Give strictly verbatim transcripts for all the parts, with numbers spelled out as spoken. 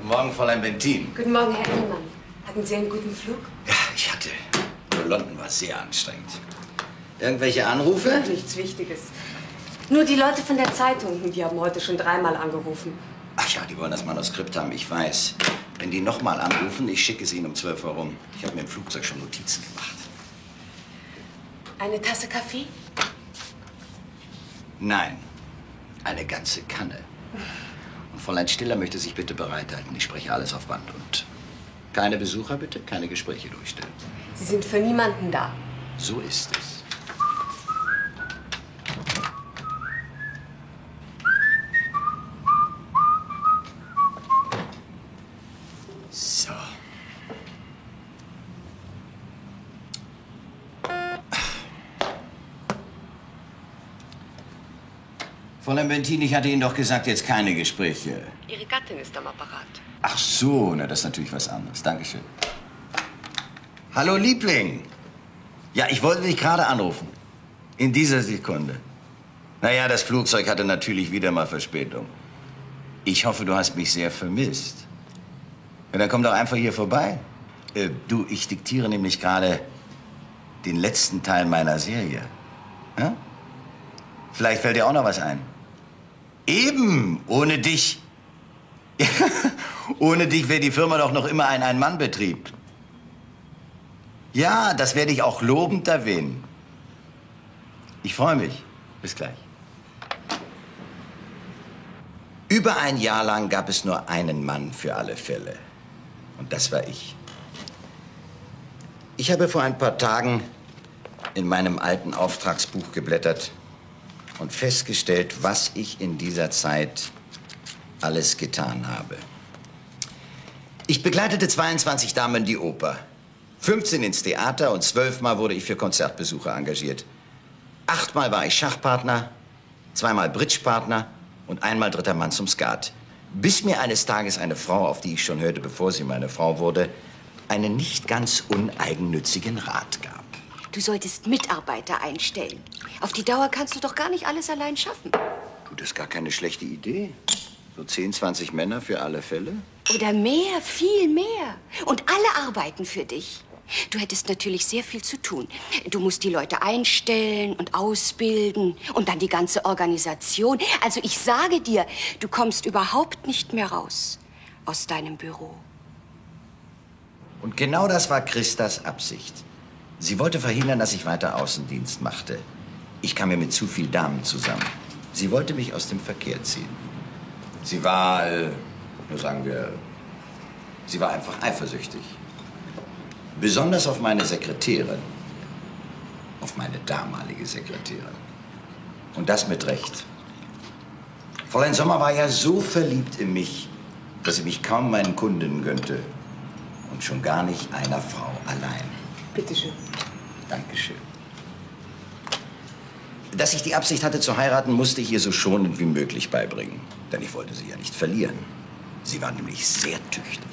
Guten Morgen, Fräulein Bentin. Guten Morgen, Herr Engelmann. Hatten Sie einen guten Flug? Ja, ich hatte. Nur London war sehr anstrengend. Irgendwelche Anrufe? Nichts Wichtiges. Nur die Leute von der Zeitung, die haben heute schon dreimal angerufen. Ach ja, die wollen das Manuskript haben, ich weiß. Wenn die nochmal anrufen, ich schicke sie ihnen um zwölf Uhr rum. Ich habe mir im Flugzeug schon Notizen gemacht. Eine Tasse Kaffee? Nein, eine ganze Kanne. Und Fräulein Stiller möchte sich bitte bereithalten. Ich spreche alles auf Band. Und keine Besucher bitte, keine Gespräche durchstellen. Sie sind für niemanden da. So ist es. So. Fräulein Bentin, ich hatte Ihnen doch gesagt, jetzt keine Gespräche. Ihre Gattin ist am Apparat. Ach so, na, das ist natürlich was anderes. Dankeschön. Hallo, Liebling. Ja, ich wollte dich gerade anrufen. In dieser Sekunde. Naja, das Flugzeug hatte natürlich wieder mal Verspätung. Ich hoffe, du hast mich sehr vermisst. Ja, dann komm doch einfach hier vorbei. Äh, du, ich diktiere nämlich gerade den letzten Teil meiner Serie. Ja? Vielleicht fällt dir auch noch was ein. Eben, ohne dich. Ohne dich wäre die Firma doch noch immer ein Ein-Mann-Betrieb. Ja, das werde ich auch lobend erwähnen. Ich freue mich. Bis gleich. Über ein Jahr lang gab es nur einen Mann für alle Fälle. Und das war ich. Ich habe vor ein paar Tagen in meinem alten Auftragsbuch geblättert und festgestellt, was ich in dieser Zeit alles getan habe. Ich begleitete zweiundzwanzig Damen in die Oper, fünfzehn ins Theater und zwölfmal wurde ich für Konzertbesucher engagiert. Achtmal war ich Schachpartner, zweimal Bridgepartner und einmal dritter Mann zum Skat. Bis mir eines Tages eine Frau, auf die ich schon hörte, bevor sie meine Frau wurde, einen nicht ganz uneigennützigen Rat gab. Du solltest Mitarbeiter einstellen. Auf die Dauer kannst du doch gar nicht alles allein schaffen. Du, das ist gar keine schlechte Idee. So zehn, zwanzig Männer für alle Fälle? Oder mehr, viel mehr. Und alle arbeiten für dich. Du hättest natürlich sehr viel zu tun. Du musst die Leute einstellen und ausbilden und dann die ganze Organisation. Also ich sage dir, du kommst überhaupt nicht mehr raus aus deinem Büro. Und genau das war Christas Absicht. Sie wollte verhindern, dass ich weiter Außendienst machte. Ich kam mir mit zu viel Damen zusammen. Sie wollte mich aus dem Verkehr ziehen. Sie war, äh, nur sagen wir, sie war einfach eifersüchtig. Besonders auf meine Sekretärin. Auf meine damalige Sekretärin. Und das mit Recht. Fräulein Sommer war ja so verliebt in mich, dass sie mich kaum meinen Kundinnen gönnte. Und schon gar nicht einer Frau allein. Bitte schön. Dankeschön. Dass ich die Absicht hatte zu heiraten, musste ich ihr so schonend wie möglich beibringen. Denn ich wollte sie ja nicht verlieren. Sie war nämlich sehr tüchtig.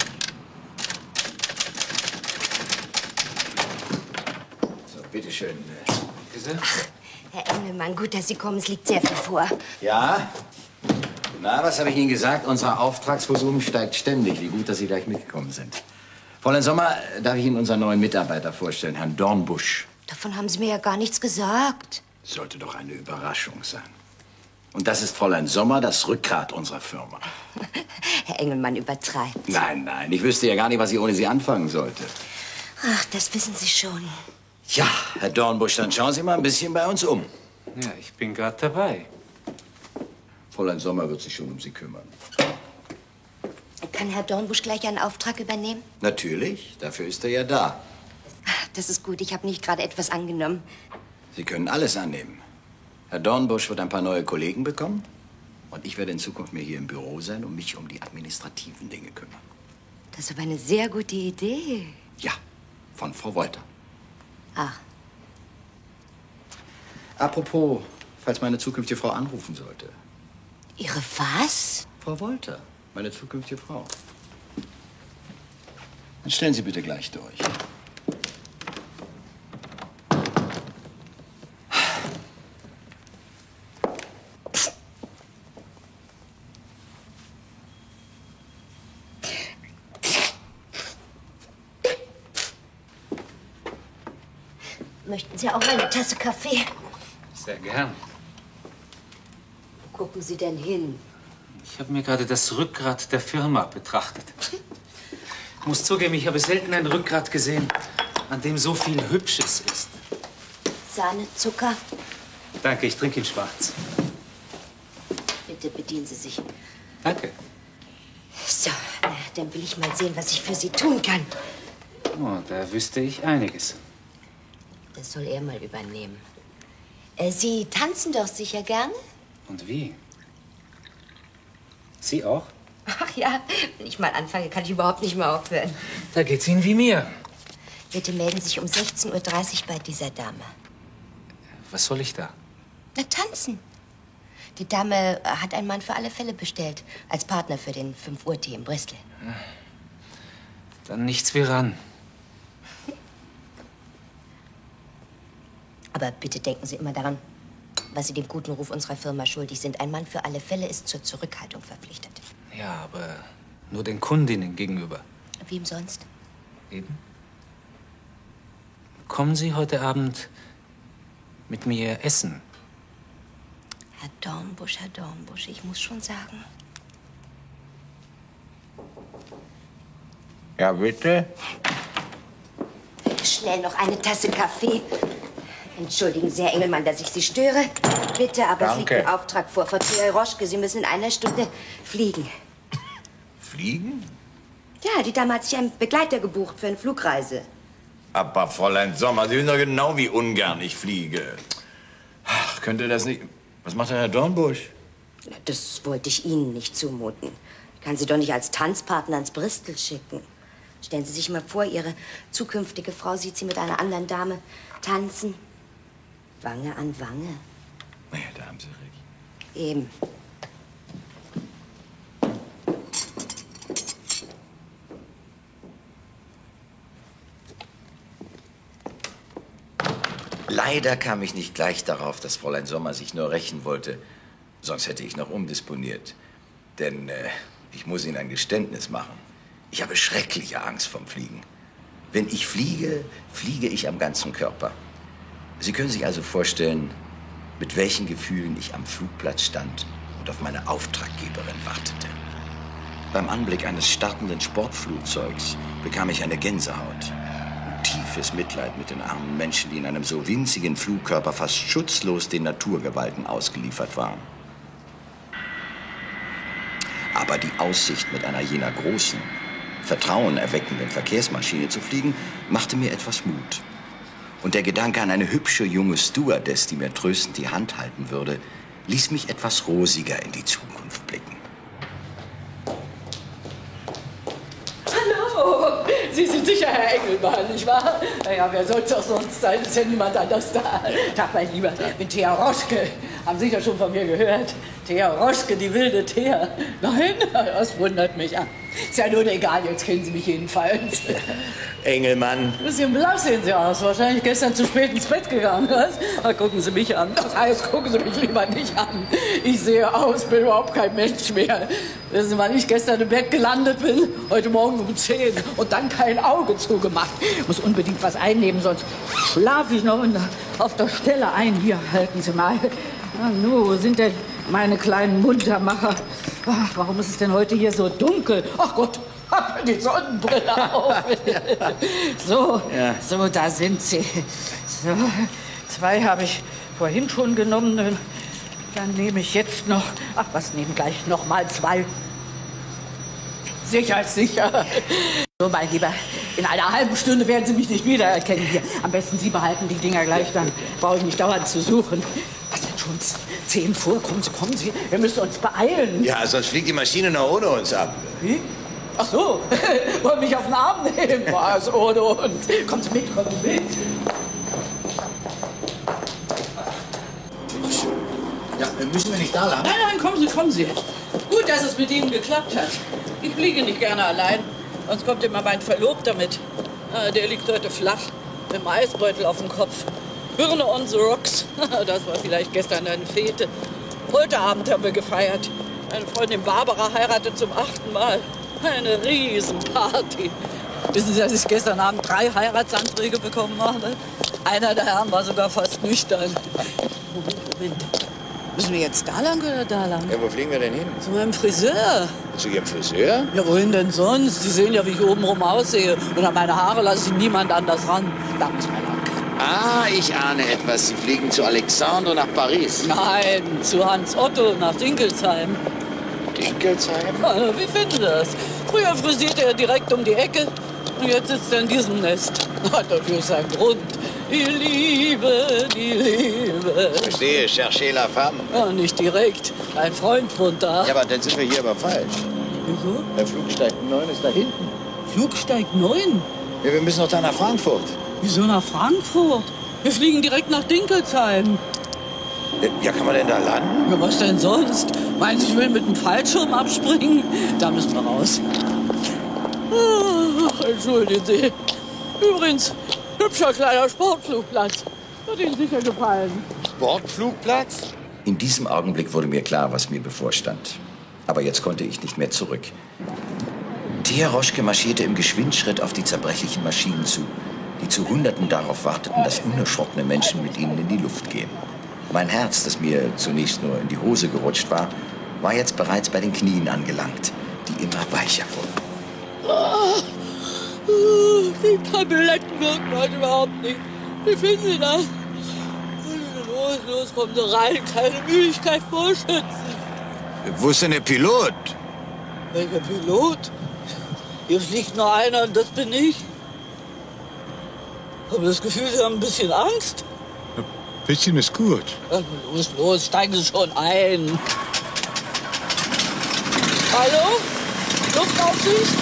So, bitteschön. Bitte? Ach, Herr Engelmann, gut, dass Sie kommen. Es liegt sehr viel vor. Ja? Na, was habe ich Ihnen gesagt? Unser Auftragsvolumen steigt ständig. Wie gut, dass Sie gleich mitgekommen sind. Fräulein Sommer, darf ich Ihnen unseren neuen Mitarbeiter vorstellen, Herrn Dornbusch? Davon haben Sie mir ja gar nichts gesagt. Sollte doch eine Überraschung sein. Und das ist Fräulein Sommer, das Rückgrat unserer Firma. Herr Engelmann übertreibt. Nein, nein, ich wüsste ja gar nicht, was ich ohne Sie anfangen sollte. Ach, das wissen Sie schon. Ja, Herr Dornbusch, dann schauen Sie mal ein bisschen bei uns um. Ja, ich bin gerade dabei. Fräulein Sommer wird sich schon um Sie kümmern. Kann Herr Dornbusch gleich einen Auftrag übernehmen? Natürlich, dafür ist er ja da. Das ist gut, ich habe nicht gerade etwas angenommen. Sie können alles annehmen. Herr Dornbusch wird ein paar neue Kollegen bekommen. Und ich werde in Zukunft mehr hier im Büro sein und mich um die administrativen Dinge kümmern. Das ist aber eine sehr gute Idee. Ja, von Frau Wolter. Ach. Apropos, falls meine zukünftige Frau anrufen sollte. Ihre was? Frau Wolter, meine zukünftige Frau. Dann stellen Sie bitte gleich durch. Möchten Sie auch eine Tasse Kaffee? Sehr gern. Wo gucken Sie denn hin? Ich habe mir gerade das Rückgrat der Firma betrachtet. Ich muss zugeben, ich habe selten ein Rückgrat gesehen, an dem so viel Hübsches ist. Sahne, Zucker? Danke, ich trinke ihn schwarz. Bitte bedienen Sie sich. Danke. So, na, dann will ich mal sehen, was ich für Sie tun kann. Oh, da wüsste ich einiges. Das soll er mal übernehmen. Äh, Sie tanzen doch sicher gerne? Und wie? Sie auch? Ach ja, wenn ich mal anfange, kann ich überhaupt nicht mehr aufhören. Da geht's Ihnen wie mir. Bitte melden Sie sich um sechzehn Uhr dreißig bei dieser Dame. Was soll ich da? Na, tanzen. Die Dame hat einen Mann für alle Fälle bestellt. Als Partner für den fünf Uhr Tee in Bristol. Dann nichts wie ran. Aber bitte denken Sie immer daran, was Sie dem guten Ruf unserer Firma schuldig sind. Ein Mann für alle Fälle ist zur Zurückhaltung verpflichtet. Ja, aber nur den Kundinnen gegenüber. Wem sonst? Eben. Kommen Sie heute Abend mit mir essen? Herr Dornbusch, Herr Dornbusch, ich muss schon sagen. Ja, bitte? Schnell noch eine Tasse Kaffee. Entschuldigen Sie, Herr Engelmann, dass ich Sie störe. Bitte, aber es liegt Danke. ein Auftrag vor. Frau Roschke, Sie müssen in einer Stunde fliegen. Fliegen? Ja, die Dame hat sich einen Begleiter gebucht für eine Flugreise. Aber Fräulein Sommer, Sie wissen doch genau, wie ungern ich fliege. Ach, könnte das nicht... Was macht denn Herr Dornbusch? Na, das wollte ich Ihnen nicht zumuten. Ich kann Sie doch nicht als Tanzpartner ins Bristol schicken. Stellen Sie sich mal vor, Ihre zukünftige Frau sieht Sie mit einer anderen Dame tanzen. Wange an Wange. Naja, da haben Sie recht. Eben. Leider kam ich nicht gleich darauf, dass Fräulein Sommer sich nur rächen wollte. Sonst hätte ich noch umdisponiert. Denn äh, ich muss Ihnen ein Geständnis machen. Ich habe schreckliche Angst vom Fliegen. Wenn ich fliege, fliege ich am ganzen Körper. Sie können sich also vorstellen, mit welchen Gefühlen ich am Flugplatz stand und auf meine Auftraggeberin wartete. Beim Anblick eines startenden Sportflugzeugs bekam ich eine Gänsehaut. Tiefes Mitleid mit den armen Menschen, die in einem so winzigen Flugkörper fast schutzlos den Naturgewalten ausgeliefert waren. Aber die Aussicht, mit einer jener großen, vertrauenerweckenden Verkehrsmaschine zu fliegen, machte mir etwas Mut. Und der Gedanke an eine hübsche junge Stewardess, die mir tröstend die Hand halten würde, ließ mich etwas rosiger in die Zukunft blicken. Hallo, Sie sind sicher Herr Engelmann, nicht wahr? Naja, wer soll es auch sonst sein? Ist ja niemand anders da. Tag, mein Lieber, ich bin Thea Roschke. Haben Sie ja schon von mir gehört? Thea Roschke, die wilde Thea. Nein, das wundert mich. Ah, ist ja nun egal, jetzt kennen Sie mich jedenfalls. Engelmann. Ein bisschen blass sehen Sie aus. Wahrscheinlich gestern zu spät ins Bett gegangen. Was? Na, gucken Sie mich an. Das heißt, gucken Sie mich lieber nicht an. Ich sehe aus, bin überhaupt kein Mensch mehr. Wissen Sie, wann ich gestern im Bett gelandet bin? Heute Morgen um zehn. Und dann kein Auge zugemacht. Ich muss unbedingt was einnehmen, sonst schlafe ich noch in der, auf der Stelle ein. Hier, halten Sie mal. Na, nu, wo sind denn meine kleinen Muntermacher? Ach, warum ist es denn heute hier so dunkel? Ach Gott. Hab die Sonnenbrille auf. So, Ja. so, da sind sie. So, zwei habe ich vorhin schon genommen. Dann nehme ich jetzt noch, ach was, nehmen gleich noch mal zwei. Sicherheitssicher. So, mein Lieber, in einer halben Stunde werden Sie mich nicht wiedererkennen hier. Am besten Sie behalten die Dinger gleich, dann brauche ich nicht dauernd zu suchen. Was denn schon zehn vor? Kommen Sie, kommen Sie, wir müssen uns beeilen. Ja, sonst fliegt die Maschine noch ohne uns ab. Wie? Ach so, wollen mich auf den Arm nehmen? Was ohne uns? Kommen Sie mit, kommen Sie mit. Ja, müssen wir nicht da lang? Nein, nein, kommen Sie, kommen Sie. Gut, dass es mit Ihnen geklappt hat. Ich fliege nicht gerne allein, sonst kommt immer mein Verlobter mit. Ah, der liegt heute flach, mit dem Eisbeutel auf dem Kopf. Birne on the rocks. Das war vielleicht gestern eine Fete. Heute Abend haben wir gefeiert. Meine Freundin Barbara heiratet zum achten Mal. Eine Riesenparty. Wissen Sie, dass ich gestern Abend drei Heiratsanträge bekommen habe? Einer der Herren war sogar fast nüchtern. Moment, Moment. Müssen wir jetzt da lang oder da lang? Ja, wo fliegen wir denn hin? Zu meinem Friseur. Zu Ihrem Friseur? Ja, wohin denn sonst? Sie sehen ja, wie ich obenrum aussehe. Und an meine Haare lasse ich niemand anders ran. Dank meiner Ah, ich ahne etwas. Sie fliegen zu Alexandre nach Paris. Nein, zu Hans Otto nach Dinkelsheim. Dinkelsheim? Ja, wie finden Sie das? Früher frisierte er direkt um die Ecke und jetzt sitzt er in diesem Nest. Hat natürlich seinen Grund. Die Liebe, die Liebe. Verstehe, cherchez la femme. Ja, nicht direkt. Ein Freund wohnt da. Ja, aber dann sind wir hier aber falsch. Wieso? Der Flugsteig neun ist da hinten. Flugsteig neun? Ja, wir müssen noch da nach Frankfurt. Wieso nach Frankfurt? Wir fliegen direkt nach Dinkelsheim. Ja, kann man denn da landen? Ja, was denn sonst? Meinen Sie, ich will mit dem Fallschirm abspringen? Da müssen wir raus. Ach, entschuldigen Sie. Übrigens, hübscher kleiner Sportflugplatz. Hat Ihnen sicher gefallen. Sportflugplatz? In diesem Augenblick wurde mir klar, was mir bevorstand. Aber jetzt konnte ich nicht mehr zurück. Thea Roschke marschierte im Geschwindschritt auf die zerbrechlichen Maschinen zu, die zu Hunderten darauf warteten, dass unerschrockene Menschen mit ihnen in die Luft gehen. Mein Herz, das mir zunächst nur in die Hose gerutscht war, war jetzt bereits bei den Knien angelangt, die immer weicher wurden. Oh, die Tabletten wirken heute überhaupt nicht. Wie finden Sie das? Los, los, kommen Sie rein. Keine Müdigkeit vorschützen. Wo ist denn der Pilot? Welcher Pilot? Hier fliegt nur einer und das bin ich. Ich habe das Gefühl, Sie haben ein bisschen Angst. Ein bisschen ist gut. Ja, los, los, steigen Sie schon ein. Hallo? Luftaufsicht?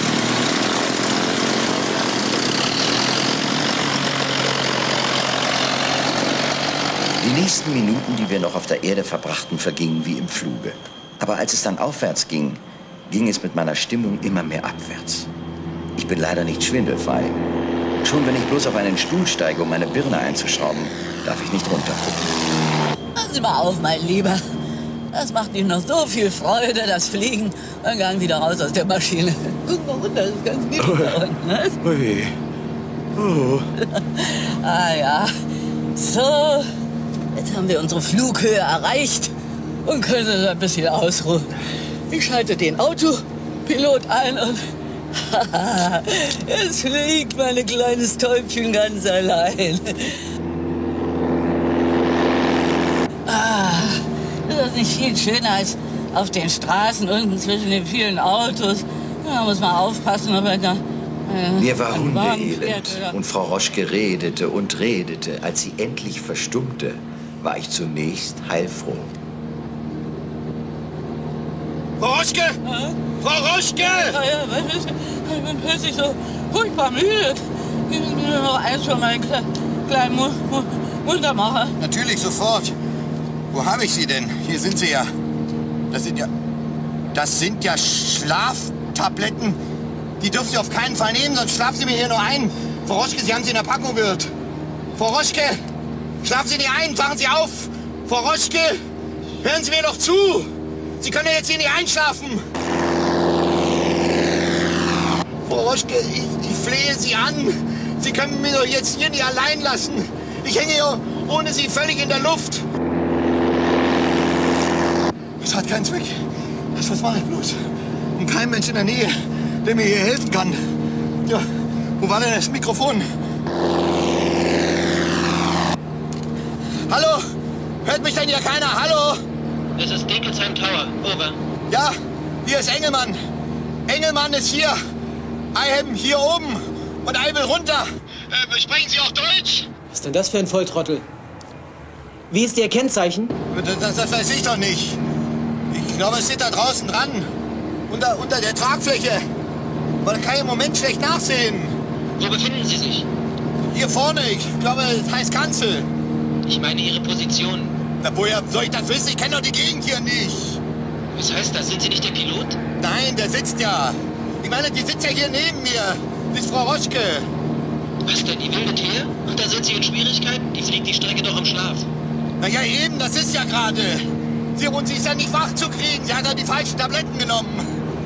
Die nächsten Minuten, die wir noch auf der Erde verbrachten, vergingen wie im Fluge. Aber als es dann aufwärts ging, ging es mit meiner Stimmung immer mehr abwärts. Ich bin leider nicht schwindelfrei. Schon wenn ich bloß auf einen Stuhl steige, um meine Birne einzuschrauben, darf ich nicht runtergucken. Passen Sie mal auf, mein Lieber. Das macht Ihnen noch so viel Freude, das Fliegen. Dann gehen wieder raus aus der Maschine. Guck mal runter, das ist ganz niedlich da unten. Ne? Ui. Oh. Ah ja, so. Jetzt haben wir unsere Flughöhe erreicht und können uns ein bisschen ausruhen. Ich schalte den Autopilot ein und jetzt fliegt mein kleines Täubchen ganz allein. Ah, ist das nicht viel schöner als auf den Straßen unten zwischen den vielen Autos? Da muss man aufpassen, ob er da... Äh, Mir war an Wagen hundeelend fährt oder- und Frau Roschke redete und redete. Als sie endlich verstummte, war ich zunächst heilfroh. Frau Roschke! Hä? Frau Roschke! Ja, ja, was ist, ich bin plötzlich so furchtbar müde. Geben Sie mir noch eins von meinen Kle kleinen Mu Mu Muntermacher. Natürlich, sofort. Wo habe ich Sie denn? Hier sind Sie ja. Das sind ja... Das sind ja Schlaftabletten. Die dürfen Sie auf keinen Fall nehmen, sonst schlafen Sie mir hier nur ein. Frau Roschke, Sie haben sie in der Packung gehört. Frau Roschke! Schlafen Sie nicht ein, wachen Sie auf! Frau Roschke! Hören Sie mir doch zu! Sie können ja jetzt hier nicht einschlafen! Frau Roschke, ich, ich flehe Sie an! Sie können mich doch jetzt hier nicht allein lassen! Ich hänge hier ohne Sie völlig in der Luft! Das hat keinen Zweck. Das, was mache ich bloß? Und kein Mensch in der Nähe, der mir hier helfen kann. Ja, wo war denn das Mikrofon? Hallo? Hört mich denn hier keiner? Hallo? Es ist Dinkelsheim Tower. Over. Ja, hier ist Engelmann. Engelmann ist hier. I am hier oben und I will runter. Äh, sprechen Sie auch Deutsch? Was ist denn das für ein Volltrottel? Wie ist Ihr Kennzeichen? Das, das, das weiß ich doch nicht. Ich glaube, es steht da draußen dran. Unter, unter der Tragfläche. Aber da kann ich im Moment schlecht nachsehen. Wo befinden Sie sich? Hier vorne, ich glaube, das heißt Kanzel. Ich meine Ihre Position. Na, woher soll ich das wissen? Ich kenne doch die Gegend hier nicht. Was heißt das? Sind Sie nicht der Pilot? Nein, der sitzt ja. Ich meine, die sitzt ja hier neben mir. Das ist Frau Roschke. Was denn, die wilde Thea? Und da sind Sie in Schwierigkeiten? Die fliegt die Strecke doch im Schlaf. Na ja, eben, das ist ja gerade. Sie, und sie ist ja nicht wach zu kriegen. Sie hat ja die falschen Tabletten genommen.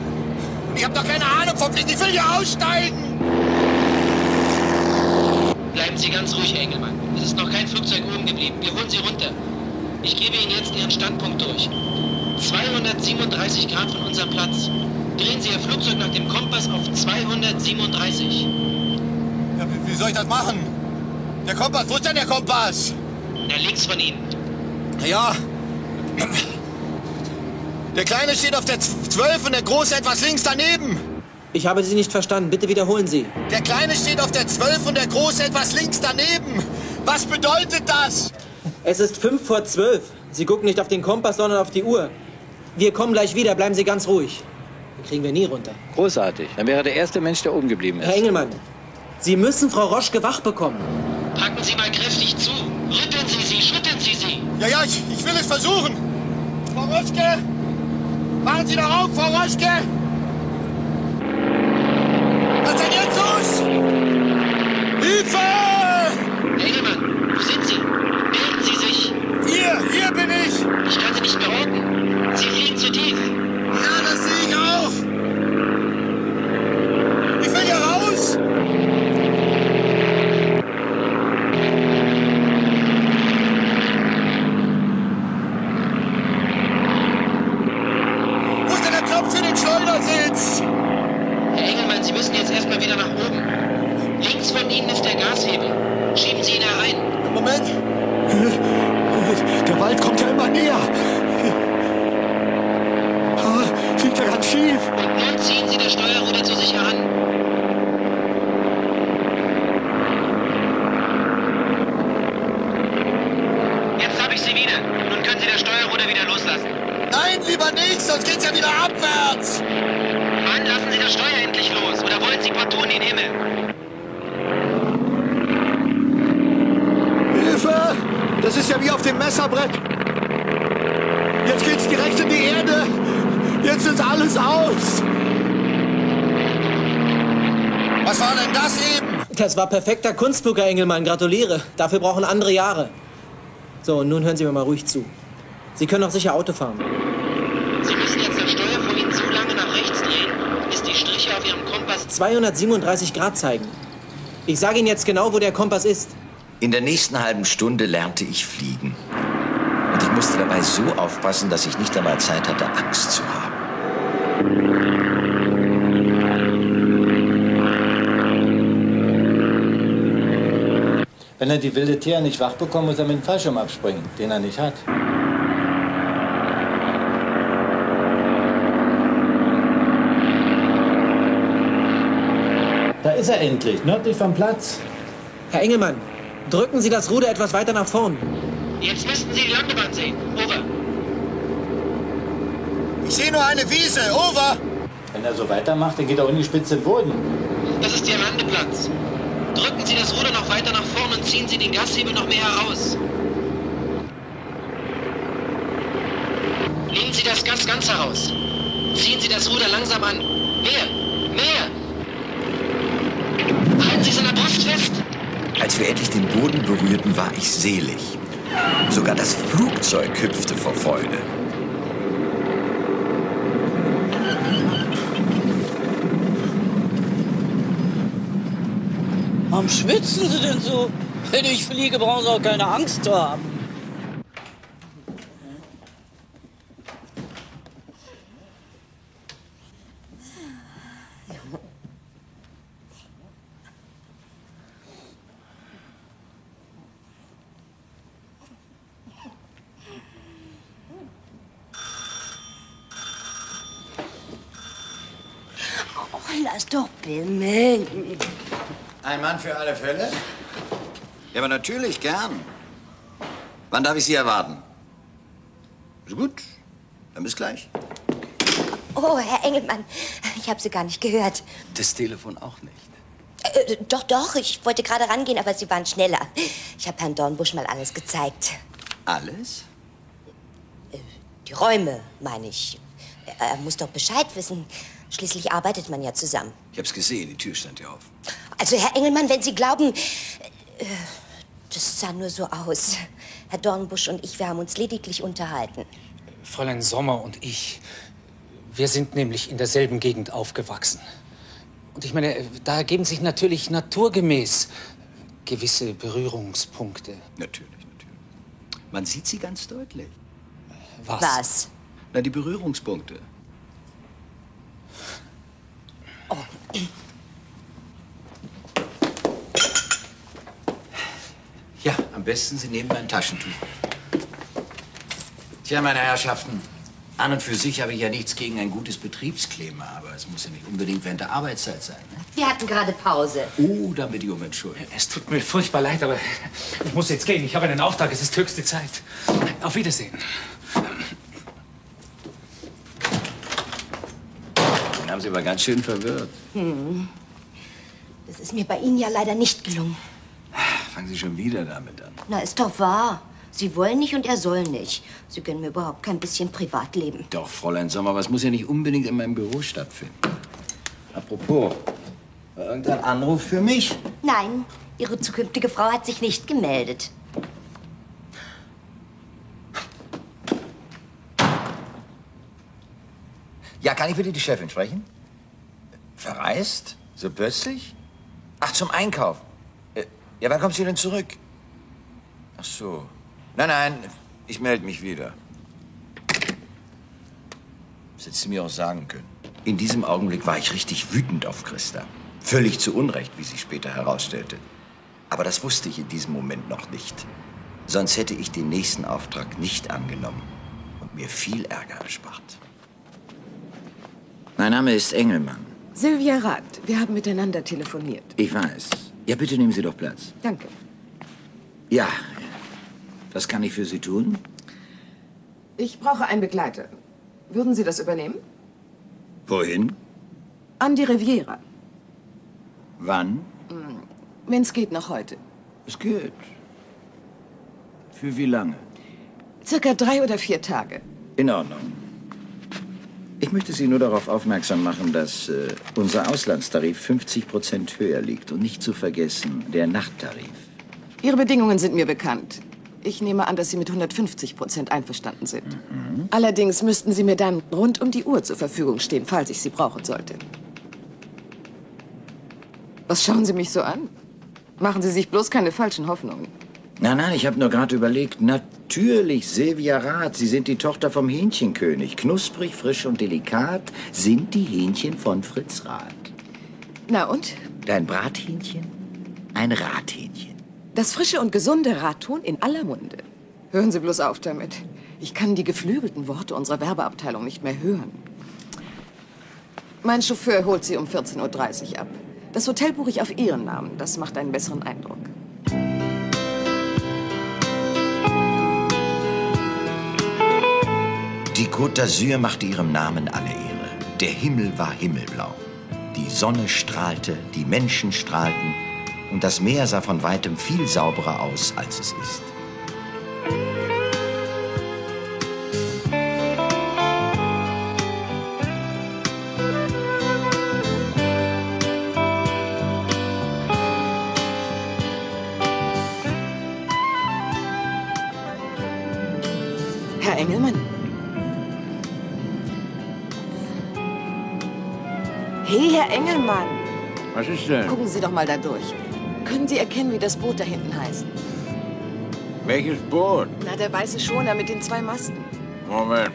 Und ich habe doch keine Ahnung vom Fliegen. Ich will hier aussteigen. Bleiben Sie ganz ruhig, Herr Engelmann. Es ist noch kein Flugzeug oben geblieben. Wir holen Sie runter. Ich gebe Ihnen jetzt Ihren Standpunkt durch. zweihundertsiebenunddreißig Grad von unserem Platz. Drehen Sie Ihr Flugzeug nach dem Kompass auf zweihundertsiebenunddreißig. Ja, wie, wie soll ich das machen? Der Kompass, wo ist denn der Kompass? Na, links von Ihnen. Ja. Der Kleine steht auf der zwölf und der Große etwas links daneben. Ich habe Sie nicht verstanden. Bitte wiederholen Sie. Der Kleine steht auf der zwölf und der Große etwas links daneben. Was bedeutet das? Es ist fünf vor zwölf. Sie gucken nicht auf den Kompass, sondern auf die Uhr. Wir kommen gleich wieder. Bleiben Sie ganz ruhig. Den kriegen wir nie runter. Großartig. Dann wäre der erste Mensch, der oben geblieben ist. Herr Engelmann, Sie müssen Frau Roschke wach bekommen. Packen Sie mal kräftig zu. Rütteln Sie sie, schütteln Sie sie. Ja, ja, ich, ich will es versuchen. Frau Roschke, machen Sie doch auf, Frau Roschke. Was ist denn jetzt los? Hilfe! Engelmann, wo sind Sie? Melden Sie sich. Hier, hier bin ich. Ich kann Sie nicht mehr orten. Sie fliegen zu tief. Ja, das sehe ich auch. Ich will hier raus. Wo ist denn der Knopf für den Schleudersitz? Herr Engelmann, Sie müssen jetzt erstmal wieder nach oben. Links von Ihnen ist der Gashebel. Schieben Sie ihn herein. Moment. Der Wald kommt ja immer näher. Ah, liegt ja ganz schief. Und nun ziehen Sie das Steuerruder zu sich heran. Jetzt habe ich Sie wieder. Nun können Sie das Steuerruder wieder loslassen. Nein, lieber nicht, sonst geht's ja wieder abwärts. Mann, lassen Sie das Steuer endlich los. Oder wollen Sie partout in den Himmel? Hilfe! Das ist ja wie auf dem Messerbrett. Jetzt geht's direkt in die Erde. Jetzt ist alles aus. Was war denn das eben? Das war perfekter Kunstflug, Herr Engelmann. Gratuliere. Dafür brauchen andere Jahre. So, und nun hören Sie mir mal ruhig zu. Sie können auch sicher Auto fahren. Sie müssen jetzt das Steuer vor Ihnen so lange nach rechts drehen, bis die Striche auf Ihrem Kompass zweihundertsiebenunddreißig Grad zeigen. Ich sage Ihnen jetzt genau, wo der Kompass ist. In der nächsten halben Stunde lernte ich fliegen. Und ich musste dabei so aufpassen, dass ich nicht einmal Zeit hatte, Angst zu haben. Wenn er die wilde Tiere nicht wach bekommt, muss er mit dem Fallschirm abspringen, den er nicht hat. Da ist er endlich, nördlich vom Platz. Herr Engelmann, drücken Sie das Ruder etwas weiter nach vorn. Jetzt müssten Sie die Landebahn sehen. Over. Ich sehe nur eine Wiese. Over. Wenn er so weitermacht, dann geht er unten die Spitze im Boden. Das ist Ihr Landeplatz. Drücken Sie das Ruder noch weiter nach vorn und ziehen Sie den Gashebel noch mehr heraus. Nehmen Sie das Gas ganz heraus. Ziehen Sie das Ruder langsam an. Mehr, mehr. Halten Sie es an der Brust fest. Als wir endlich den Boden berührten, war ich selig. Sogar das Flugzeug hüpfte vor Freude. Warum schwitzen Sie denn so? Wenn ich fliege, brauchen Sie auch keine Angst zu haben. Oh, lass doch bimmeln. Ein Mann für alle Fälle? Ja, aber natürlich, gern. Wann darf ich Sie erwarten? Ist gut. Dann bis gleich. Oh, Herr Engelmann, ich habe Sie gar nicht gehört. Das Telefon auch nicht. Äh, doch, doch, ich wollte gerade rangehen, aber Sie waren schneller. Ich habe Herrn Dornbusch mal alles gezeigt. Alles? Die Räume, meine ich. Er, er muss doch Bescheid wissen. Schließlich arbeitet man ja zusammen. Ich hab's gesehen, die Tür stand ja auf. Also, Herr Engelmann, wenn Sie glauben... Äh, das sah nur so aus. Herr Dornbusch und ich, wir haben uns lediglich unterhalten. Fräulein Sommer und ich, wir sind nämlich in derselben Gegend aufgewachsen. Und ich meine, da ergeben sich natürlich naturgemäß gewisse Berührungspunkte. Natürlich, natürlich. Man sieht sie ganz deutlich. Was? Was? Na, die Berührungspunkte. Oh. Ja, am besten Sie nehmen mein Taschentuch. Tja, meine Herrschaften, an und für sich habe ich ja nichts gegen ein gutes Betriebsklima, aber es muss ja nicht unbedingt während der Arbeitszeit sein. Ne? Wir hatten gerade Pause. Oh, da bitte ich um Entschuldigung. Es tut mir furchtbar leid, aber ich muss jetzt gehen. Ich habe einen Auftrag. Es ist höchste Zeit. Auf Wiedersehen. Den haben Sie aber ganz schön verwirrt. Hm. Das ist mir bei Ihnen ja leider nicht gelungen. Fangen Sie schon wieder damit an. Na, ist doch wahr. Sie wollen nicht und er soll nicht. Sie gönnen mir überhaupt kein bisschen Privatleben. Doch, Fräulein Sommer, aber es muss ja nicht unbedingt in meinem Büro stattfinden. Apropos, war irgendein Anruf für mich? Nein, Ihre zukünftige Frau hat sich nicht gemeldet. Ja, kann ich bitte die Chefin sprechen? Verreist? So plötzlich? Ach, zum Einkauf. Äh, Ja, wann kommt sie denn zurück? Ach so. Nein, nein, ich melde mich wieder. Das hätte sie mir auch sagen können. In diesem Augenblick war ich richtig wütend auf Christa. Völlig zu Unrecht, wie sich später herausstellte. Aber das wusste ich in diesem Moment noch nicht. Sonst hätte ich den nächsten Auftrag nicht angenommen und mir viel Ärger erspart. Mein Name ist Engelmann. Sylvia Rath, wir haben miteinander telefoniert. Ich weiß. Ja, bitte nehmen Sie doch Platz. Danke. Ja, was kann ich für Sie tun? Ich brauche einen Begleiter. Würden Sie das übernehmen? Wohin? An die Riviera. Wann? Wenn es geht, noch heute. Es geht. Für wie lange? Circa drei oder vier Tage. In Ordnung. Ich möchte Sie nur darauf aufmerksam machen, dass äh, unser Auslandstarif fünfzig Prozent höher liegt. Und nicht zu vergessen, der Nachttarif. Ihre Bedingungen sind mir bekannt. Ich nehme an, dass Sie mit hundertfünfzig Prozent einverstanden sind. Mhm. Allerdings müssten Sie mir dann rund um die Uhr zur Verfügung stehen, falls ich Sie brauchen sollte. Was schauen Sie mich so an? Machen Sie sich bloß keine falschen Hoffnungen. Nein, nein, ich habe nur gerade überlegt. Natürlich, Sylvia Rath, Sie sind die Tochter vom Hähnchenkönig. Knusprig, frisch und delikat sind die Hähnchen von Fritz Rath. Na und? Dein Brathähnchen? Ein Rathähnchen. Das frische und gesunde Radton in aller Munde. Hören Sie bloß auf damit. Ich kann die geflügelten Worte unserer Werbeabteilung nicht mehr hören. Mein Chauffeur holt Sie um vierzehn Uhr dreißig ab. Das Hotel buche ich auf Ihren Namen. Das macht einen besseren Eindruck. Die Côte d'Azur machte ihrem Namen alle Ehre. Der Himmel war himmelblau. Die Sonne strahlte, die Menschen strahlten und das Meer sah von weitem viel sauberer aus, als es ist. Herr Engelmann. Hey, Herr Engelmann. Was ist denn? Gucken Sie doch mal da durch. Können Sie erkennen, wie das Boot da hinten heißt? Welches Boot? Na, der weiße Schoner mit den zwei Masten. Moment.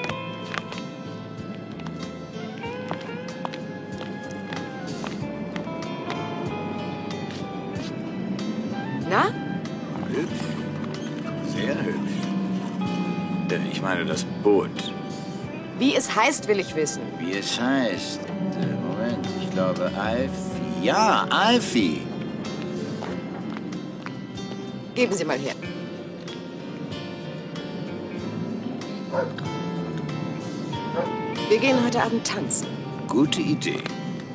Na? Hübsch. Sehr hübsch. Äh, Ich meine das Boot. Wie es heißt, will ich wissen. Wie es heißt. Äh, Moment, ich glaube Alfie. Ja, Alfie. Geben Sie mal her. Wir gehen heute Abend tanzen. Gute Idee.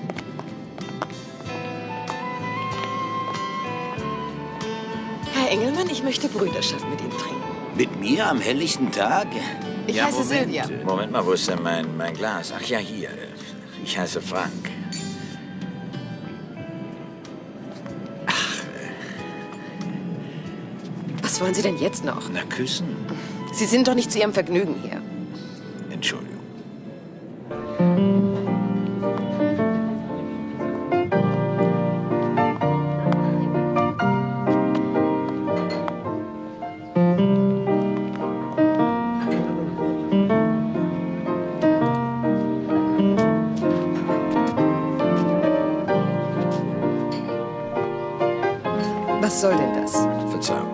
Herr Engelmann, ich möchte Brüderschaft mit Ihnen trinken. Mit mir am helllichten Tag? Ich heiße Sylvia. Moment mal, wo ist denn mein, mein Glas? Ach ja, hier. Ich heiße Frank. Was wollen Sie denn jetzt noch? Na, küssen. Sie sind doch nicht zu Ihrem Vergnügen hier. Entschuldigung. Was soll denn das? Verzeihung.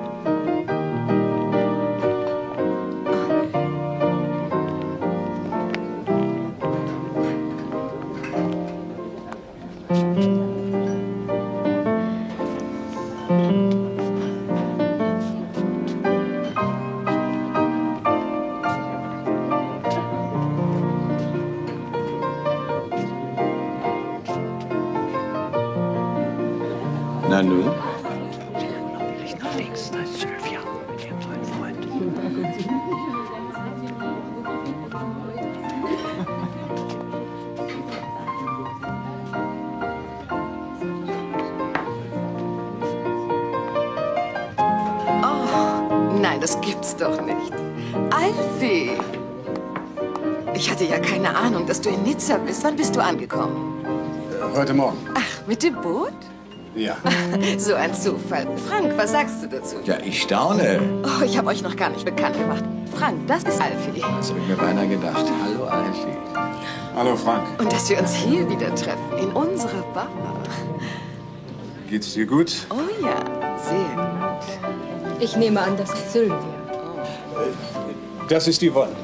Na nun? Nach links, da ist Sylvia mit ihrem neuen Freund. Oh, nein, das gibt's doch nicht. Alfie! Ich hatte ja keine Ahnung, dass du in Nizza bist. Wann bist du angekommen? Äh, heute Morgen. Ach, mit dem Boot? Ja. So ein Zufall. Frank, was sagst du dazu? Ja, ich staune. Oh, ich habe euch noch gar nicht bekannt gemacht. Frank, das ist Alfie. Das habe ich mir beinahe gedacht. Hallo, Alfie. Hallo, Frank. Und dass wir uns hier wieder treffen, in unserer Bar. Geht's dir gut? Oh ja, sehr gut. Ich nehme an, das ist Sylvia. Das ist die Yvonne.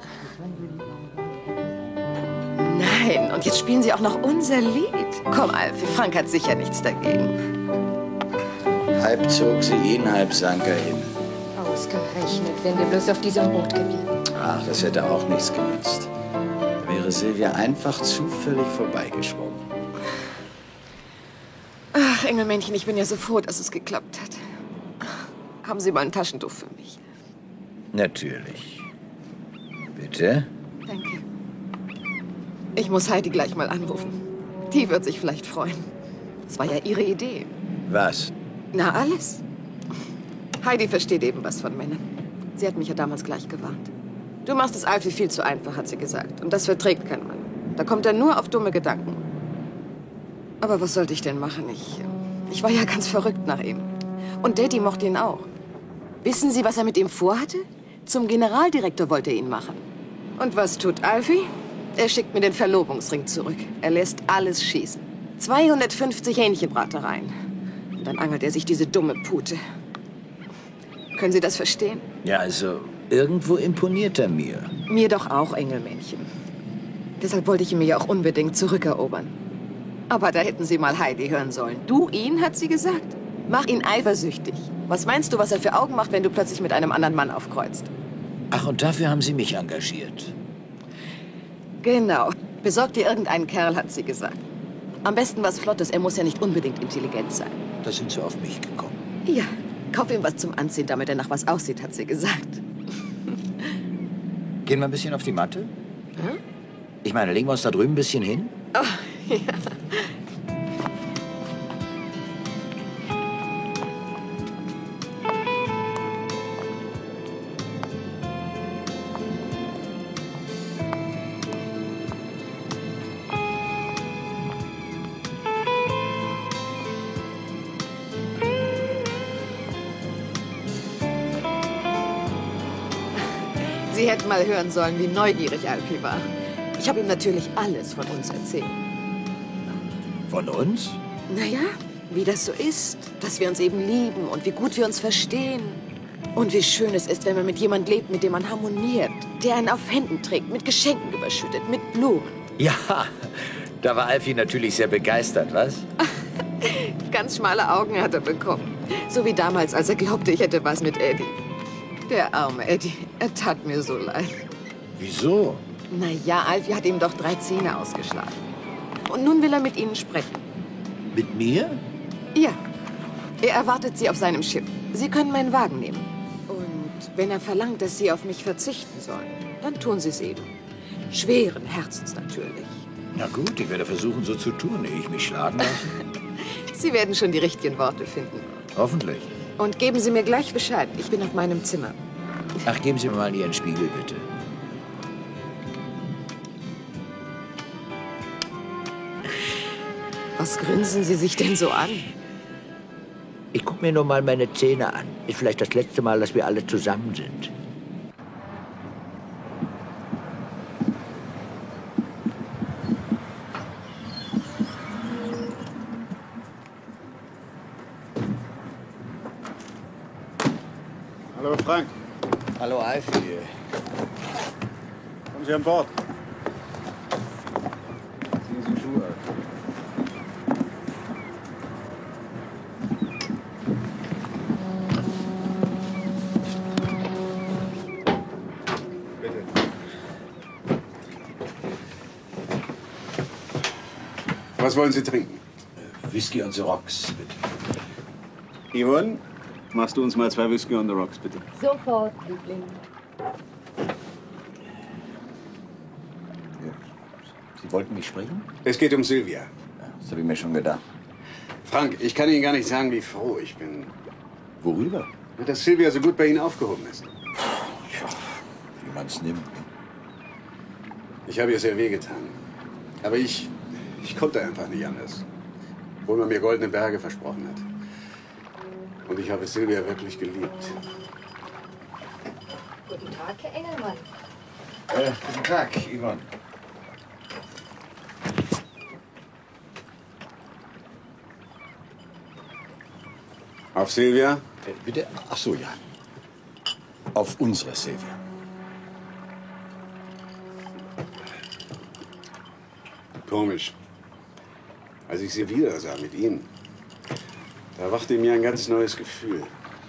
Nein, und jetzt spielen sie auch noch unser Lied. Komm, Alfie, Frank hat sicher nichts dagegen. Halb zog sie ihn, halb sank er hin. Ausgerechnet, wenn wir bloß auf diesem Boot geblieben. Ach, das hätte auch nichts genützt. Da wäre Silvia einfach zufällig vorbeigeschwommen. Ach, Engelmännchen, ich bin ja so froh, dass es geklappt hat. Haben Sie mal ein Taschentuch für mich? Natürlich. Bitte? Danke. Ich muss Heidi gleich mal anrufen. Die wird sich vielleicht freuen. Das war ja ihre Idee. Was? Na, alles. Heidi versteht eben was von Männern. Sie hat mich ja damals gleich gewarnt. Du machst es Alfie viel zu einfach, hat sie gesagt. Und das verträgt kein Mann. Da kommt er nur auf dumme Gedanken. Aber was sollte ich denn machen? Ich, ich war ja ganz verrückt nach ihm. Und Daddy mochte ihn auch. Wissen Sie, was er mit ihm vorhatte? Zum Generaldirektor wollte er ihn machen. Und was tut Alfie? Er schickt mir den Verlobungsring zurück. Er lässt alles schießen. zweihundertfünfzig Hähnchenbratereien. Und dann angelt er sich diese dumme Pute. Können Sie das verstehen? Ja, also, irgendwo imponiert er mir. Mir doch auch, Engelmännchen. Deshalb wollte ich ihn mir ja auch unbedingt zurückerobern. Aber da hätten Sie mal Heidi hören sollen. Du ihn, hat sie gesagt. Mach ihn eifersüchtig. Was meinst du, was er für Augen macht, wenn du plötzlich mit einem anderen Mann aufkreuzt? Ach, und dafür haben Sie mich engagiert. Genau. Besorg dir irgendeinen Kerl, hat sie gesagt. Am besten was Flottes. Er muss ja nicht unbedingt intelligent sein. Da sind Sie auf mich gekommen. Ja. Kauf ihm was zum Anziehen, damit er nach was aussieht, hat sie gesagt. Gehen wir ein bisschen auf die Matte? Hm? Ich meine, legen wir uns da drüben ein bisschen hin? Oh, ja. Sie hätten mal hören sollen, wie neugierig Alfie war. Ich habe ihm natürlich alles von uns erzählt. Von uns? Naja, wie das so ist, dass wir uns eben lieben und wie gut wir uns verstehen. Und wie schön es ist, wenn man mit jemand lebt, mit dem man harmoniert, der einen auf Händen trägt, mit Geschenken überschüttet, mit Blumen. Ja, da war Alfie natürlich sehr begeistert, was? Ganz schmale Augen hat er bekommen. So wie damals, als er glaubte, ich hätte was mit Eddie. Der arme Eddie, er tat mir so leid. Wieso? Na ja, Alfie hat ihm doch drei Zähne ausgeschlagen. Und nun will er mit Ihnen sprechen. Mit mir? Ja. Er erwartet Sie auf seinem Schiff. Sie können meinen Wagen nehmen. Und wenn er verlangt, dass Sie auf mich verzichten sollen, dann tun Sie es eben. Schweren Herzens natürlich. Na gut, ich werde versuchen, so zu tun, ehe ich mich schlagen lasse. Sie werden schon die richtigen Worte finden. Hoffentlich. Und geben Sie mir gleich Bescheid. Ich bin auf meinem Zimmer. Ach, geben Sie mir mal Ihren Spiegel, bitte. Was grinsen Sie sich denn so an? Ich gucke mir nur mal meine Zähne an. Ist vielleicht das letzte Mal, dass wir alle zusammen sind. Hallo, Frank. Hallo, Alfie. Kommen Sie an Bord. Ziehen Sie Schuhe an. Bitte. Was wollen Sie trinken? Whisky on the rocks, bitte. Yvonne, machst du uns mal zwei Whisky on the Rocks, bitte? Sofort, Liebling. Sie wollten mich sprechen? Es geht um Silvia. Das habe ich mir schon gedacht. Frank, ich kann Ihnen gar nicht sagen, wie froh ich bin. Worüber? Dass Silvia so gut bei Ihnen aufgehoben ist. Ja, wie man es nimmt. Ich habe ihr sehr wehgetan. Aber ich, ich konnte einfach nicht anders. Obwohl man mir goldene Berge versprochen hat. Und ich habe Silvia wirklich geliebt. Guten Tag, Herr Engelmann. Äh, guten Tag, Yvonne. Auf Silvia? Äh, bitte? Ach so, ja. Auf unsere Silvia. Komisch. Als ich sie wieder sah mit Ihnen, da wachte in mir ein ganz neues Gefühl.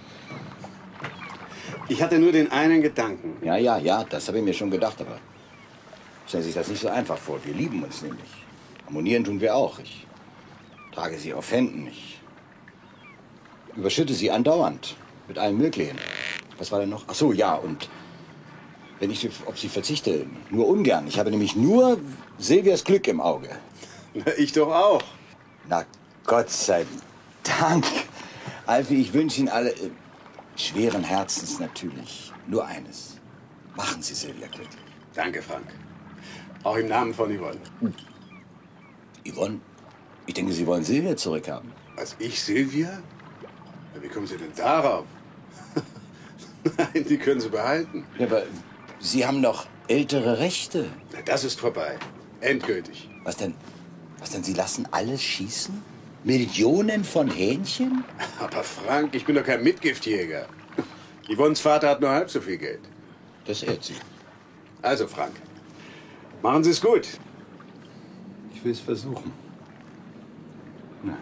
Ich hatte nur den einen Gedanken. Ja, ja, ja, das habe ich mir schon gedacht, aber stellen Sie sich das nicht so einfach vor. Wir lieben uns nämlich. Harmonieren tun wir auch. Ich trage sie auf Händen. Ich überschütte sie andauernd mit allem Möglichen. Was war denn noch? Ach so, ja, und wenn ich auf sie verzichte, nur ungern. Ich habe nämlich nur Silvias Glück im Auge. Ich doch auch. Na, Gott sei Dank. Alfie, ich wünsche Ihnen alle äh, schweren Herzens natürlich nur eines. Machen Sie Silvia glücklich. Danke, Frank. Auch im Namen von Yvonne. Yvonne, ich denke, Sie wollen Silvia zurückhaben. Was, ich Silvia? Wie kommen Sie denn darauf? Nein, die können Sie behalten. Ja, aber Sie haben doch ältere Rechte. Na, das ist vorbei. Endgültig. Was denn? Was denn? Sie lassen alles schießen? Millionen von Hähnchen? Aber Frank, ich bin doch kein Mitgiftjäger. Yvonnes Vater hat nur halb so viel Geld. Das ehrt Sie. Also, Frank, machen Sie es gut. Ich will es versuchen. Na.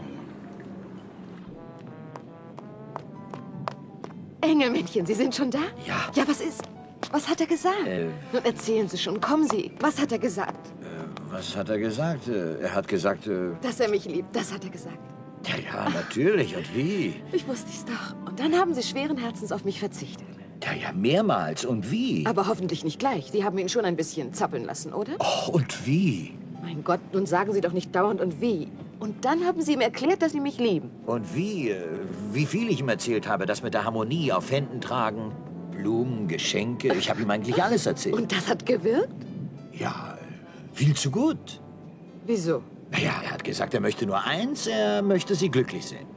Engelmännchen, Sie sind schon da? Ja. Ja, was ist? Was hat er gesagt? Äh, Nun erzählen Sie schon, kommen Sie. Was hat er gesagt? Was hat er gesagt? Äh, Er hat gesagt, äh, Dass er mich liebt, das hat er gesagt. ja, ja, natürlich. Und wie? Ich wusste es doch. Und dann haben Sie schweren Herzens auf mich verzichtet. Ja, ja, mehrmals. Und wie? Aber hoffentlich nicht gleich. Sie haben ihn schon ein bisschen zappeln lassen, oder? Oh, und wie? Mein Gott, nun sagen Sie doch nicht dauernd und wie. Und dann haben Sie ihm erklärt, dass Sie mich lieben. Und wie? äh, Wie viel ich ihm erzählt habe, das mit der Harmonie auf Händen tragen, Blumen, Geschenke. Ich habe ihm eigentlich alles erzählt. Und das hat gewirkt? Ja, viel zu gut. Wieso? Naja, er hat gesagt, er möchte nur eins, er möchte sie glücklich sehen.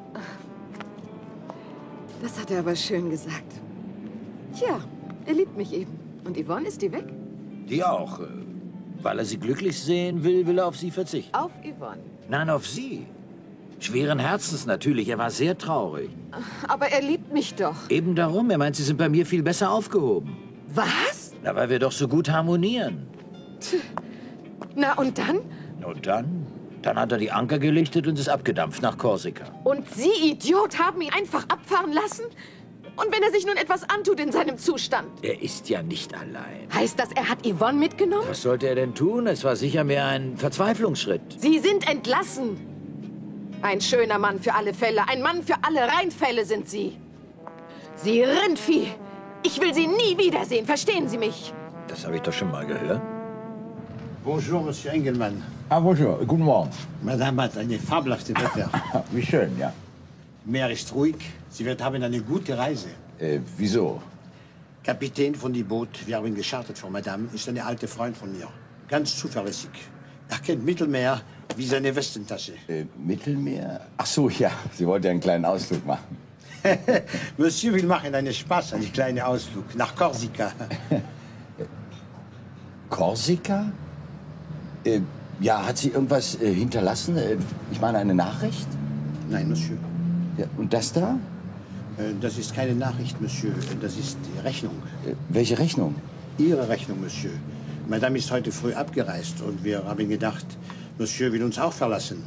Das hat er aber schön gesagt. Tja, er liebt mich eben. Und Yvonne, ist die weg? Die auch. äh, Weil er sie glücklich sehen will, will er auf sie verzichten. Auf Yvonne. Nein, auf sie. Schweren Herzens natürlich, er war sehr traurig. Aber er liebt mich doch. Eben darum, er meint, sie sind bei mir viel besser aufgehoben. Was? Na, weil wir doch so gut harmonieren. Na, und dann? Und dann? Dann hat er die Anker gelichtet und ist abgedampft nach Korsika. Und Sie, Idiot, haben ihn einfach abfahren lassen? Und wenn er sich nun etwas antut in seinem Zustand? Er ist ja nicht allein. Heißt das, er hat Yvonne mitgenommen? Was sollte er denn tun? Es war sicher mehr ein Verzweiflungsschritt. Sie sind entlassen. Ein schöner Mann für alle Fälle. Ein Mann für alle Reinfälle sind Sie. Sie Rindvieh. Ich will Sie nie wiedersehen. Verstehen Sie mich? Das habe ich doch schon mal gehört. Bonjour, Monsieur Engelmann. Ah, bonjour. Guten Morgen. Madame hat eine fabelhafte Wetter. Wie schön, ja. Meer ist ruhig. Sie wird haben eine gute Reise. Äh, wieso? Kapitän von dem Boot, wir haben ihn geschartet von Madame, ist eine alte Freund von mir. Ganz zuverlässig. Er kennt Mittelmeer wie seine Westentasche. Äh, Mittelmeer? Ach so, ja. Sie wollte einen kleinen Ausflug machen. Monsieur will machen einen Spaß, einen kleinen Ausflug nach Korsika. Korsika? Äh, ja, hat sie irgendwas äh, hinterlassen? Äh, ich meine, eine Nachricht? Nein, Monsieur. Ja, und das da? Äh, Das ist keine Nachricht, Monsieur. Das ist die Rechnung. Äh, welche Rechnung? Ihre Rechnung, Monsieur. Madame ist heute früh abgereist und wir haben gedacht, Monsieur will uns auch verlassen.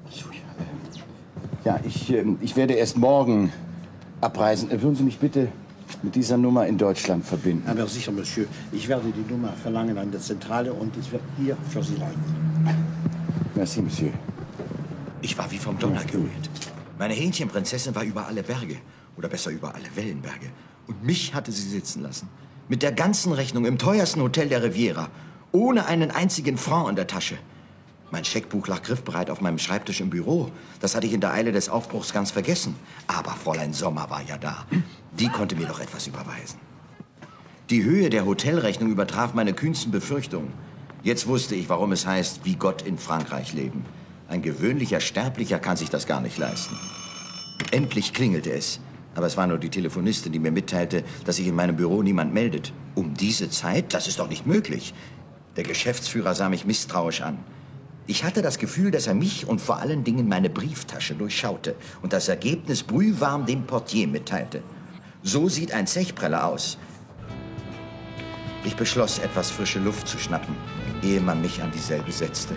Ja, ich, äh, ich werde erst morgen abreisen. Äh, Würden Sie mich bitte mit dieser Nummer in Deutschland verbinden? Aber sicher, Monsieur. Ich werde die Nummer verlangen an der Zentrale und es wird hier für Sie läuten. Merci, Monsieur. Ich war wie vom Donner gerührt. Meine Hähnchenprinzessin war über alle Berge. Oder besser über alle Wellenberge. Und mich hatte sie sitzen lassen. Mit der ganzen Rechnung im teuersten Hotel der Riviera. Ohne einen einzigen Franc in der Tasche. Mein Scheckbuch lag griffbereit auf meinem Schreibtisch im Büro. Das hatte ich in der Eile des Aufbruchs ganz vergessen. Aber Fräulein Sommer war ja da. Die konnte mir doch etwas überweisen. Die Höhe der Hotelrechnung übertraf meine kühnsten Befürchtungen. Jetzt wusste ich, warum es heißt, wie Gott in Frankreich leben. Ein gewöhnlicher Sterblicher kann sich das gar nicht leisten. Endlich klingelte es. Aber es war nur die Telefonistin, die mir mitteilte, dass sich in meinem Büro niemand meldet. Um diese Zeit? Das ist doch nicht möglich. Der Geschäftsführer sah mich misstrauisch an. Ich hatte das Gefühl, dass er mich und vor allen Dingen meine Brieftasche durchschaute und das Ergebnis brühwarm dem Portier mitteilte. So sieht ein Zechpreller aus. Ich beschloss, etwas frische Luft zu schnappen, ehe man mich an dieselbe setzte.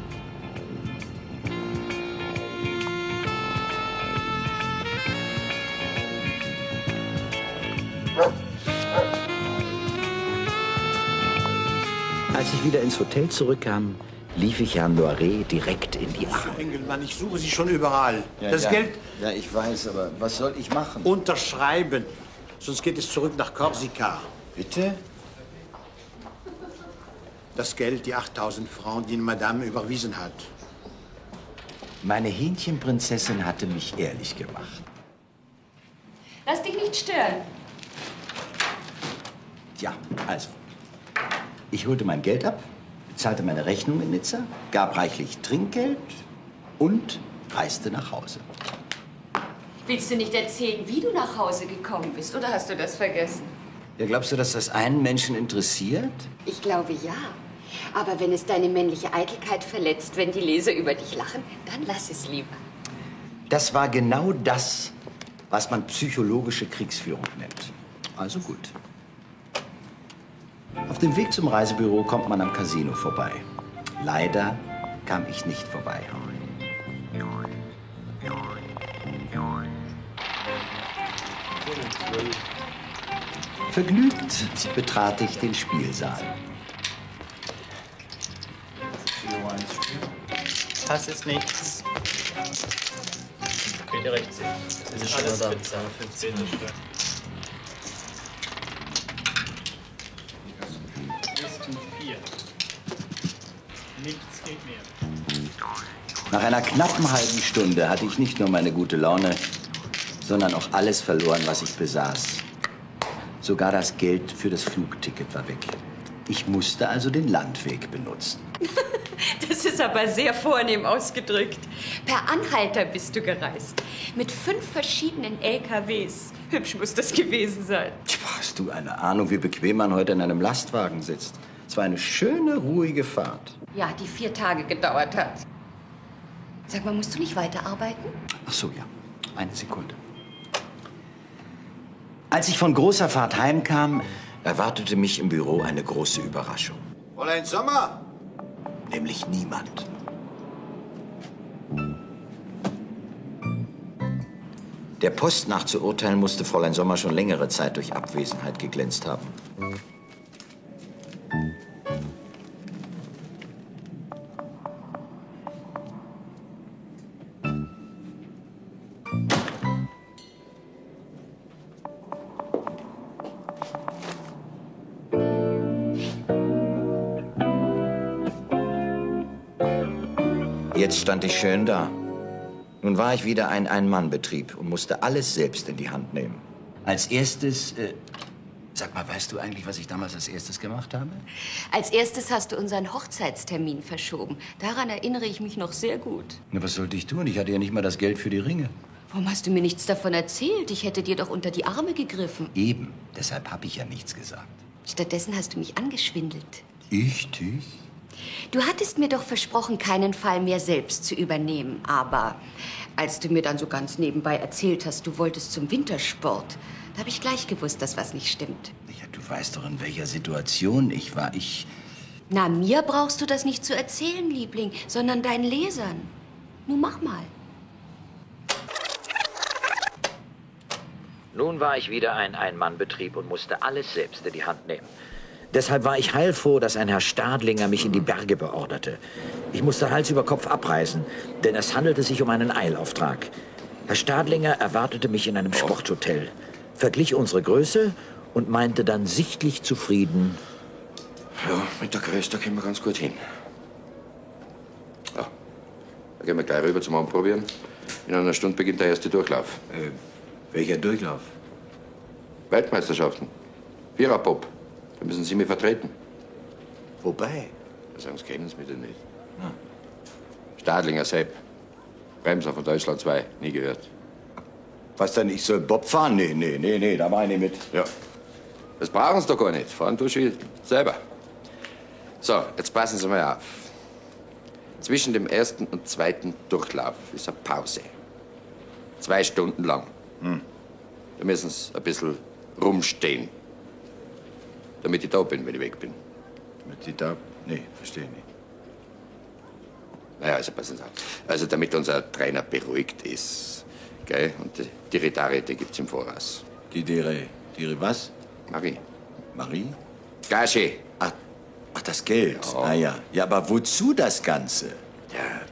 Als ich wieder ins Hotel zurückkam, lief ich Herrn Loiret direkt in die Arme. Engelmann, ich suche Sie schon überall. Ja, das ja. Geld... Ja, ich weiß, aber was soll ich machen? Unterschreiben. Sonst geht es zurück nach Korsika. Bitte? Das Geld, die achttausend Francs, die Madame überwiesen hat. Meine Hähnchenprinzessin hatte mich ehrlich gemacht. Lass dich nicht stören. Ja, also. Ich holte mein Geld ab, bezahlte meine Rechnung in Nizza, gab reichlich Trinkgeld und reiste nach Hause. Willst du nicht erzählen, wie du nach Hause gekommen bist, oder hast du das vergessen? Ja, glaubst du, dass das einen Menschen interessiert? Ich glaube, ja. Aber wenn es deine männliche Eitelkeit verletzt, wenn die Leser über dich lachen, dann lass es lieber. Das war genau das, was man psychologische Kriegsführung nennt. Also gut. Auf dem Weg zum Reisebüro kommt man am Casino vorbei. Leider kam ich nicht vorbei. Vergnügt betrat ich den Spielsaal. Das ist nichts. Könnt ihr recht sehen. Das ist alles bezahlt. fünfzehn ist schwer. Nichts geht mehr. Nach einer knappen halben Stunde hatte ich nicht nur meine gute Laune, sondern auch alles verloren, was ich besaß. Sogar das Geld für das Flugticket war weg. Ich musste also den Landweg benutzen. Das ist aber sehr vornehm ausgedrückt. Per Anhalter bist du gereist. Mit fünf verschiedenen L K Ws. Hübsch muss das gewesen sein. Hast du eine Ahnung, wie bequem man heute in einem Lastwagen sitzt? Es war eine schöne, ruhige Fahrt. Ja, die vier Tage gedauert hat. Sag mal, musst du nicht weiterarbeiten? Ach so, ja. Eine Sekunde. Als ich von großer Fahrt heimkam, erwartete mich im Büro eine große Überraschung. Fräulein Sommer! Nämlich niemand. Der Post nach zu urteilen, musste Fräulein Sommer schon längere Zeit durch Abwesenheit geglänzt haben. Jetzt stand ich schön da. Nun war ich wieder ein Ein-Mann-Betrieb und musste alles selbst in die Hand nehmen. Als erstes, äh, sag mal, weißt du eigentlich, was ich damals als erstes gemacht habe? Als erstes hast du unseren Hochzeitstermin verschoben. Daran erinnere ich mich noch sehr gut. Na, was sollte ich tun? Ich hatte ja nicht mal das Geld für die Ringe. Warum hast du mir nichts davon erzählt? Ich hätte dir doch unter die Arme gegriffen. Eben, deshalb habe ich ja nichts gesagt. Stattdessen hast du mich angeschwindelt. Ich dich? Du hattest mir doch versprochen, keinen Fall mehr selbst zu übernehmen. Aber Als du mir dann so ganz nebenbei erzählt hast, du wolltest zum Wintersport, da habe ich gleich gewusst, dass was nicht stimmt. Ja, du weißt doch, in welcher Situation ich war. Ich... Na, mir brauchst du das nicht zu erzählen, Liebling, sondern deinen Lesern. Nun mach mal. Nun war ich wieder ein Ein-Mann-Betrieb und musste alles selbst in die Hand nehmen. Deshalb war ich heilfroh, dass ein Herr Stadlinger mich in die Berge beorderte. Ich musste Hals über Kopf abreisen, denn es handelte sich um einen Eilauftrag. Herr Stadlinger erwartete mich in einem Sporthotel, verglich unsere Größe und meinte dann sichtlich zufrieden: Ja, mit der Größe, da kommen wir ganz gut hin. Ja, da gehen wir gleich rüber zum Anprobieren. In einer Stunde beginnt der erste Durchlauf. Äh, welcher Durchlauf? Weltmeisterschaften. Viererpop. Da müssen Sie mich vertreten. Wobei? Das sagen Sie, kennen Sie mich denn nicht. Ja. Stadlinger Sepp. Bremser von Deutschland zwei. Nie gehört. Was denn, ich soll Bob fahren? Nee, nee, nee, nee, da war ich nicht mit. Ja. Das brauchen Sie doch gar nicht. Fahren tust du selber. So, jetzt passen Sie mal auf. Zwischen dem ersten und zweiten Durchlauf ist eine Pause. Zwei Stunden lang. Hm. Da müssen Sie ein bisschen rumstehen. Damit ich da bin, wenn ich weg bin. Damit ich da... Nee, verstehe nicht. Naja, also passen Sie auf. Also damit unser Trainer beruhigt ist. Gell? Und die, die Retare, die gibt's im Voraus. Die Dere... Die was? Marie. Marie? Gage. Ach, ach das Geld. Ja. Ah ja. Ja, aber wozu das Ganze? Ja.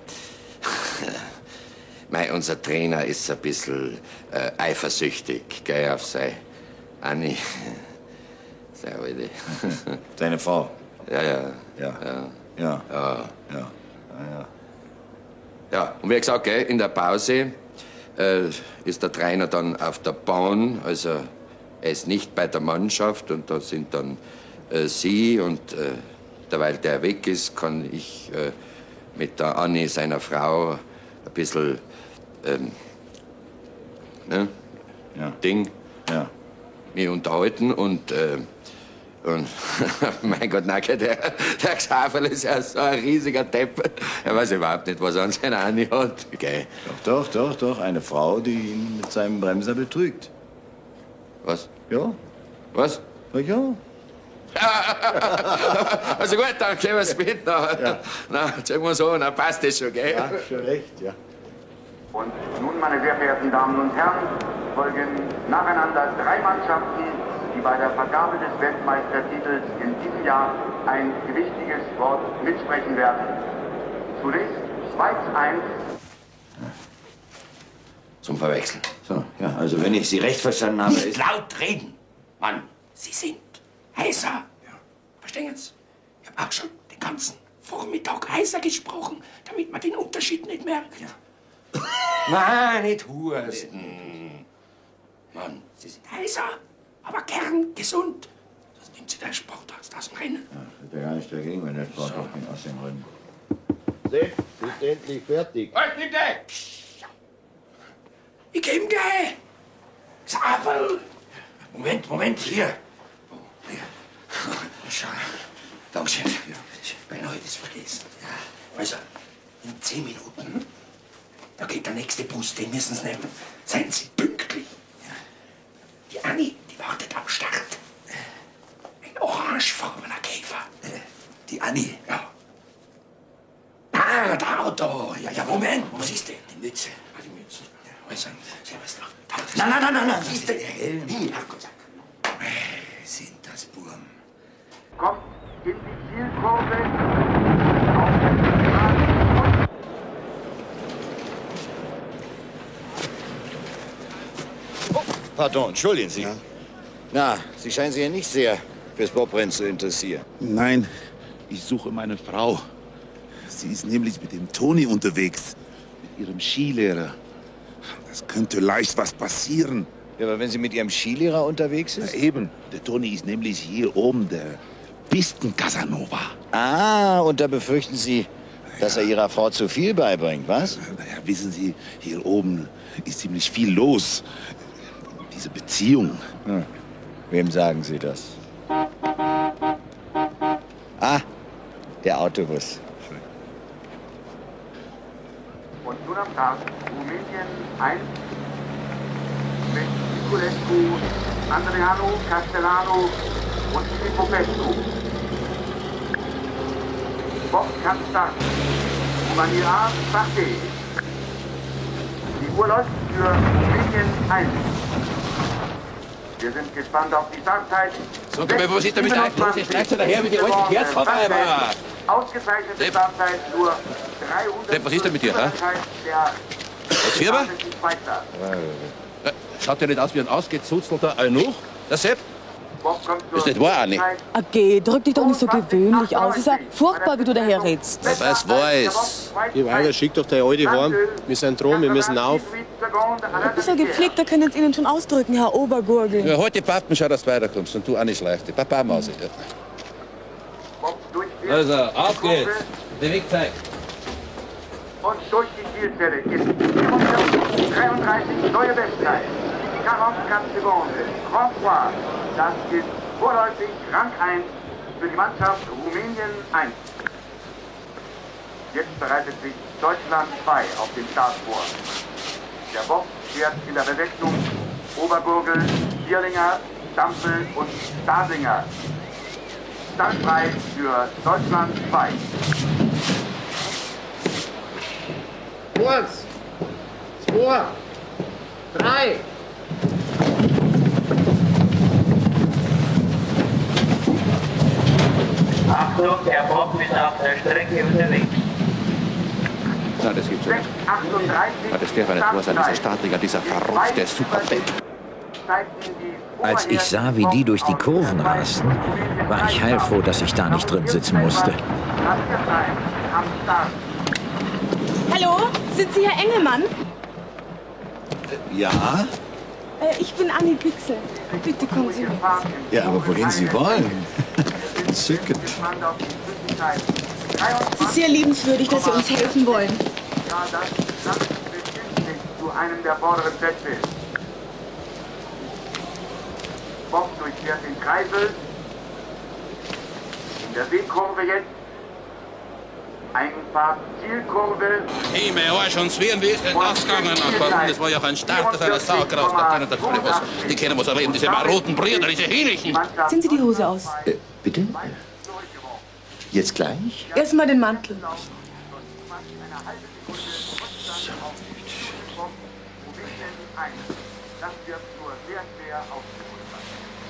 Mei, unser Trainer ist ein bisschen äh, eifersüchtig, gell, auf seine Anni. Seine Alte. Deine Frau? Ja, ja. Ja. Ja. Ja. Ja. Ja. Ah, ja. Ja, und wie gesagt, gell, in der Pause äh, ist der Trainer dann auf der Bahn, also er ist nicht bei der Mannschaft und da sind dann äh, Sie und äh, derweil der weg ist, kann ich äh, mit der Anni, seiner Frau, ein bisschen ähm, ne? Ja. Ding, ja. mich unterhalten und, äh, und mein Gott, nein, der, der Xaverl ist ja so ein riesiger Depp. Er weiß überhaupt nicht, was er an seiner Anni hat. Okay. Doch, doch, doch, doch. Eine Frau, die ihn mit seinem Bremser betrügt. Was? Ja. Was? Na ja. Also gut, dann gehen wir's mit. Na, Ja. na, sagen wir so, dann passt das schon, gell? Ja, schon recht, ja. Und nun, meine sehr verehrten Damen und Herren, folgen nacheinander drei Mannschaften, die bei der Vergabe des Weltmeistertitels in diesem Jahr ein gewichtiges Wort mitsprechen werden. Zunächst Schweiz eins. Zum Verwechseln. So, ja, also wenn ich Sie recht verstanden habe, Nicht ist... laut reden, Mann. Sie sind heiser. Ja. Verstehen Sie? Ich habe auch schon den ganzen Vormittag heiser gesprochen, damit man den Unterschied nicht merkt. Ja. Nein, nicht husten. Mann, Sie sind heiser, aber kerngesund. Das nimmt Sie der Sportarzt aus dem Rennen. Ja, ich hätte gar nicht dagegen, wenn der Sport so. Ging aus dem Rennen. Sepp, bist endlich fertig. Halt bitte! Ich geh ihm gleich. Xaverl. Moment, Moment, hier. Oh, hier. Schau. Dankeschön. Ja, beinahe hätte ich es vergessen. Ja. Also, in zehn Minuten, da geht der nächste Bus, den müssen Sie nehmen. Seien Sie pünktlich. Ja. Die Anni, die wartet am Start. Ein orangefarbener Käfer. Die Anni? Ja. Ah, der Auto. Ja, ja, Moment, was ist denn? Die Mütze. Ah, die Mütze. Ja, also, servus noch. Nein, nein, nein, nein, nein. Was ist denn der Helm? Ja, Gott sei Dank. Sind das Burm. Kommt in die Zielkurve. Pardon, entschuldigen Sie. Ja. Na, Sie scheinen sich ja nicht sehr fürs Bobrennen zu interessieren. Nein, ich suche meine Frau. Sie ist nämlich mit dem Toni unterwegs, mit ihrem Skilehrer. Das könnte leicht was passieren. Ja, aber wenn sie mit ihrem Skilehrer unterwegs ist? Ja, eben. Der Toni ist nämlich hier oben der Pisten-Casanova. Ah, und da befürchten Sie, dass er Ihrer Frau zu viel beibringt, was? Naja, wissen Sie, hier oben ist ziemlich viel los. Diese Beziehung. Hm. Wem sagen Sie das? Ah, der Autobus. Und nun am Start Rumänien eins mit Niculescu, Andreanu, Castellano und Filippo Pescu. Bob kann starten. Humanidad Barte. Die Uhr läuft für Rumänien eins. Wir sind gespannt auf die Startzeit. So, was ist damit eigentlich los? Jetzt steigt er daher mit den alten Kerz vorbei, aber... Ausgezeichnete Startzeit nur dreihundert... Sepp, was ist denn mit dir, hä? Was, Fieber? Äh, Schaut ja nicht aus wie ein ausgezuztelter Eunuch, der Sepp? Das ist nicht wahr, Anni. Okay, drück dich doch nicht so gewöhnlich aus. Es ist ja furchtbar, wie du daherredst. Das weiß, weiß. Die Weiber, schick doch deine Alte heim. Wir sind dran, wir müssen auf. So gepflegter können es Ihnen schon ausdrücken, Herr Obergurgel. Ja, halt die Pappen, schau, dass du weiterkommst. Und du auch nicht schlecht. Die Papa Mausi. Ja. Also, auf geht's. Der Weg zeigt. Und durch die Zielzelle ist vierundvierzig dreiunddreißig neue Bestzeit. quarante Sekunde. Rang trois. Das ist vorläufig Rang eins für die Mannschaft Rumänien eins. Jetzt bereitet sich Deutschland zwei auf den Start vor. Der Bob fährt in der Besetzung Obergurgel, Vierlinger, Stampel und Stasinger. Startfrei für Deutschland zwei. Eins, zwei, drei. Achtung, der Bob ist auf der Strecke unterwegs. Nein, das gibt's nicht. Das darf ja nicht wahr sein, dieser Startliga, dieser verrückte Superbeck. Als ich sah, wie die durch die Kurven rasten, war ich heilfroh, dass ich da nicht drin sitzen musste. Hallo, sind Sie Herr Engelmann? Ja? Äh, ich bin Anni Büchsel. Bitte kommen Sie mit. Ja, aber wohin Sie wollen? Entzückend. Es ist sehr liebenswürdig, dass Sie uns helfen wollen. Ja, das, das bestimmt nicht zu einem der vorderen Plätze. Bob durchquert den Kreisel. In der Seekurve jetzt. Einfahrt Zielkurve. Hey, mein Arsch und Zwirn, wie ist denn das gegangen? Das war ja auch ein Start, das einer Saugraus, da können dafür was. Die kennen was erleben, diese maroten Brüder, diese Hähnchen. Ziehen Sie die Hose aus. Äh, bitte? Jetzt gleich? Erst mal den Mantel. Das wird nur sehr schwer aufgeholt.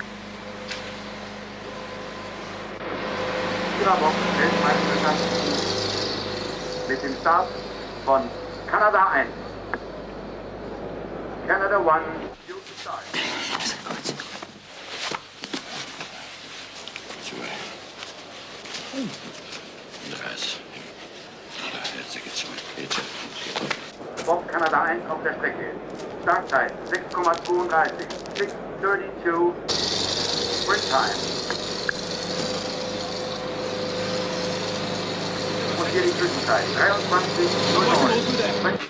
Bob Weltmeisterschaft mit dem Start von Kanada eins. Canada one, due to start. Bob Kanada eins auf der Strecke. Startzeit sechs Komma zweiunddreißig. sechs zweiunddreißig. Sprint Time. Und hier die Zwischenzeit. dreiundzwanzig null neun.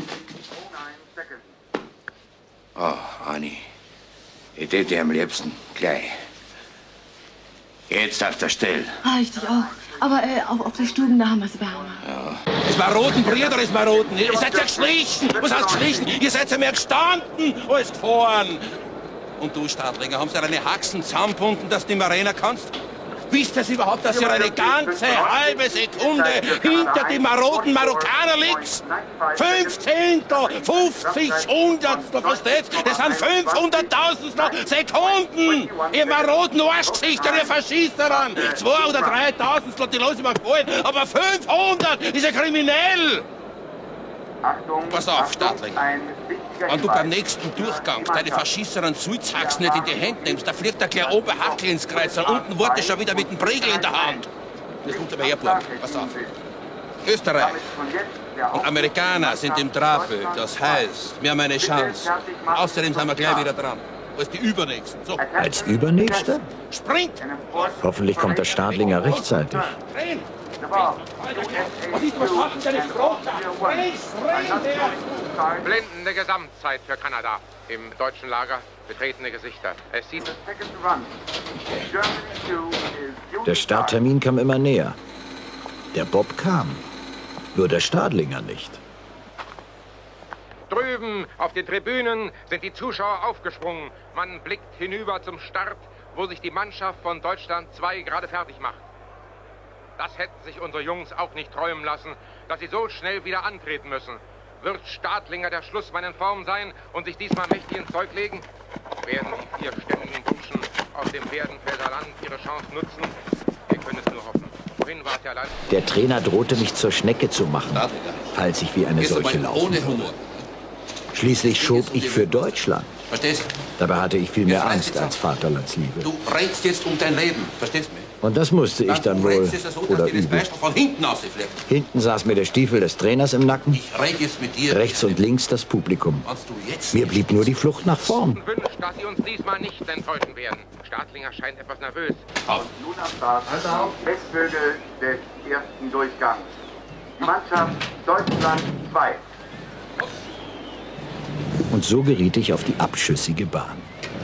Oh, Anni. Ich tät dir am liebsten gleich. Jetzt auf der Stelle. Ah, ich dich auch. Aber äh, auf, auf der Stuben, da haben wir es wärmer. Ja. Es war roten Brüder, es war roten. Ihr seid ja geschlichen. Was heißt geschlichen? Ihr seid ja mehr gestanden als gefahren. Und du, Stadlinger, haben sie deine Haxen zusammengebunden, dass du nicht mehr rennen kannst? Wisst ihr überhaupt, dass ihr eine ganze halbe Sekunde hinter die maroden Marokkaner liegt? Fünf Zehntel, fünfzig Hundertstel, versteht's? Das sind fünfhunderttausendstel Sekunden! Ihr maroden Arschgesichter, ihr Faschisteren! Zwei oder dreitausendstel, die lassen mir gefallen, aber fünfhundert ist ja kriminell! Pass auf, Stadlinger. Wenn du beim nächsten Durchgang deine verschissenen Sulzhaxen nicht in die Hände nimmst, da fliegt der kleine Oberhackel ins Kreuz und unten wartet schon wieder mit dem Pregel in der Hand. Das kommt aber her, Buben. Pass auf. Österreich und Amerikaner sind im Trafel. Das heißt, wir haben eine Chance. Außerdem sind wir gleich wieder dran. Als die Übernächsten. So. Als Übernächster? Springt! Hoffentlich kommt der Stadlinger rechtzeitig. Drehen! Was ist was machen deine Sprache? Blendende Gesamtzeit für Kanada. Im deutschen Lager betretene Gesichter. Es sieht... Der Starttermin kam immer näher. Der Bob kam. Nur der Stadlinger nicht. Drüben auf den Tribünen sind die Zuschauer aufgesprungen. Man blickt hinüber zum Start, wo sich die Mannschaft von Deutschland zwei gerade fertig macht. Das hätten sich unsere Jungs auch nicht träumen lassen, dass sie so schnell wieder antreten müssen. Wird Stadlinger der Schlussmann in Form sein und sich diesmal mächtig ins Zeug legen? Werden die vierstämmigen Burschen auf dem Werdenfelder Land ihre Chance nutzen? Wir können es nur hoffen. Wohin war es ja leider? Der Trainer drohte mich zur Schnecke zu machen, falls ich wie eine solche laufen würde. Schließlich schob ich für Deutschland. Verstehst du? Dabei hatte ich viel mehr Angst als Vaterlandsliebe. Du reizt jetzt um dein Leben. Verstehst du mich? Und das musste ich dann wohl, reizt es so, dass oder dir das übel. Beispiel von hinten ausgefleckt. Hinten saß mir der Stiefel des Trainers im Nacken, Ich rede jetzt mit dir. rechts und links das Publikum. Kannst du jetzt Mir blieb nur die Flucht nach vorn. Wünscht, dass sie uns diesmal nicht enttäuschen werden. Stadlinger scheint etwas nervös. Und nun am Start die Westvögel des ersten Durchgangs. Die Mannschaft Deutschland zwei. Und so geriet ich auf die abschüssige Bahn.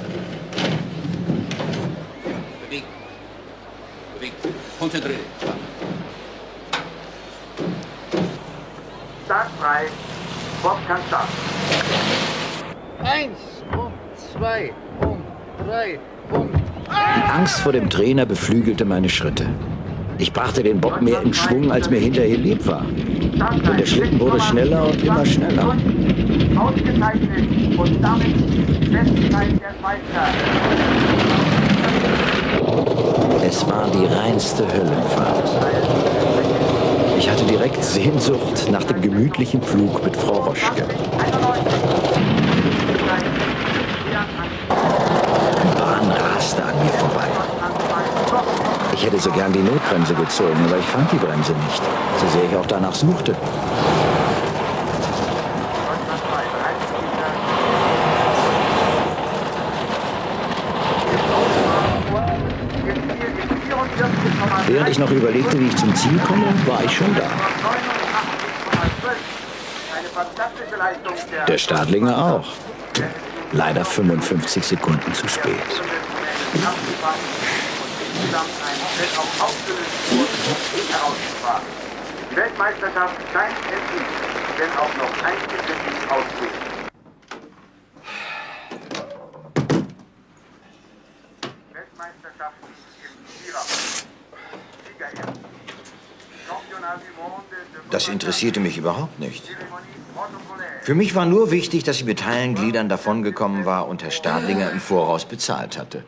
Bewegen. Bewegen. Konzentriere dich. Start frei. Bob kann starten. Eins und zwei und drei und... Die Angst vor dem Trainer beflügelte meine Schritte. Ich brachte den Bob mehr in Schwung, als mir hinterher lieb war. Denn der Schlitten wurde schneller und immer schneller. Ausgezeichnet und damit die Bestzeit der Schweizer. Es war die reinste Höllenfahrt. Ich hatte direkt Sehnsucht nach dem gemütlichen Flug mit Frau Roschke. Die Bahn raste an mir vorbei. Ich hätte so gern die Notbremse gezogen, aber ich fand die Bremse nicht, so sehr ich auch danach suchte. Während ich noch überlegte, wie ich zum Ziel komme, war ich schon da. Der Stadlinger auch. Leider fünfundfünfzig Sekunden zu spät. Die Weltmeisterschaft scheint endlich, wenn auch noch ein bisschen ausgeht. Weltmeisterschaften im Vierer. Sieger ist Championnat du Monde. Das interessierte mich überhaupt nicht. Für mich war nur wichtig, dass sie mit heilen Gliedern davongekommen war und Herr Stadlinger im Voraus bezahlt hatte.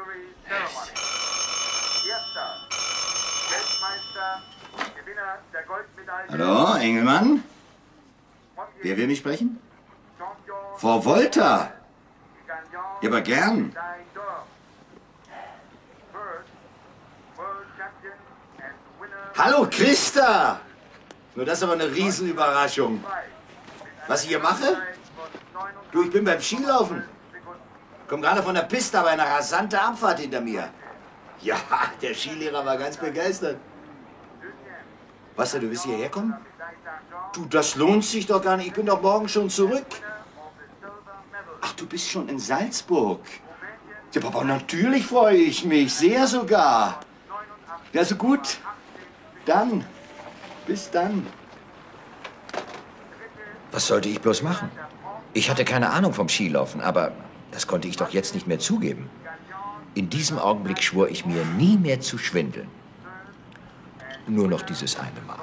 Hallo, Engelmann? Wer will mich sprechen? Frau Wolter? Ja, aber gern. Hallo, Christa! Nur das ist aber eine Riesenüberraschung. Was ich hier mache? Du, ich bin beim Skilaufen. Komm gerade von der Piste, aber eine rasante Abfahrt hinter mir. Ja, der Skilehrer war ganz begeistert. Was denn, du willst hierher kommen? Du, das lohnt sich doch gar nicht. Ich bin doch morgen schon zurück. Ach, du bist schon in Salzburg. Ja, Papa, natürlich freue ich mich. Sehr sogar. Ja, so gut. Dann. Bis dann. Was sollte ich bloß machen? Ich hatte keine Ahnung vom Skilaufen, aber das konnte ich doch jetzt nicht mehr zugeben. In diesem Augenblick schwor ich mir, nie mehr zu schwindeln. Nur noch dieses eine Mal.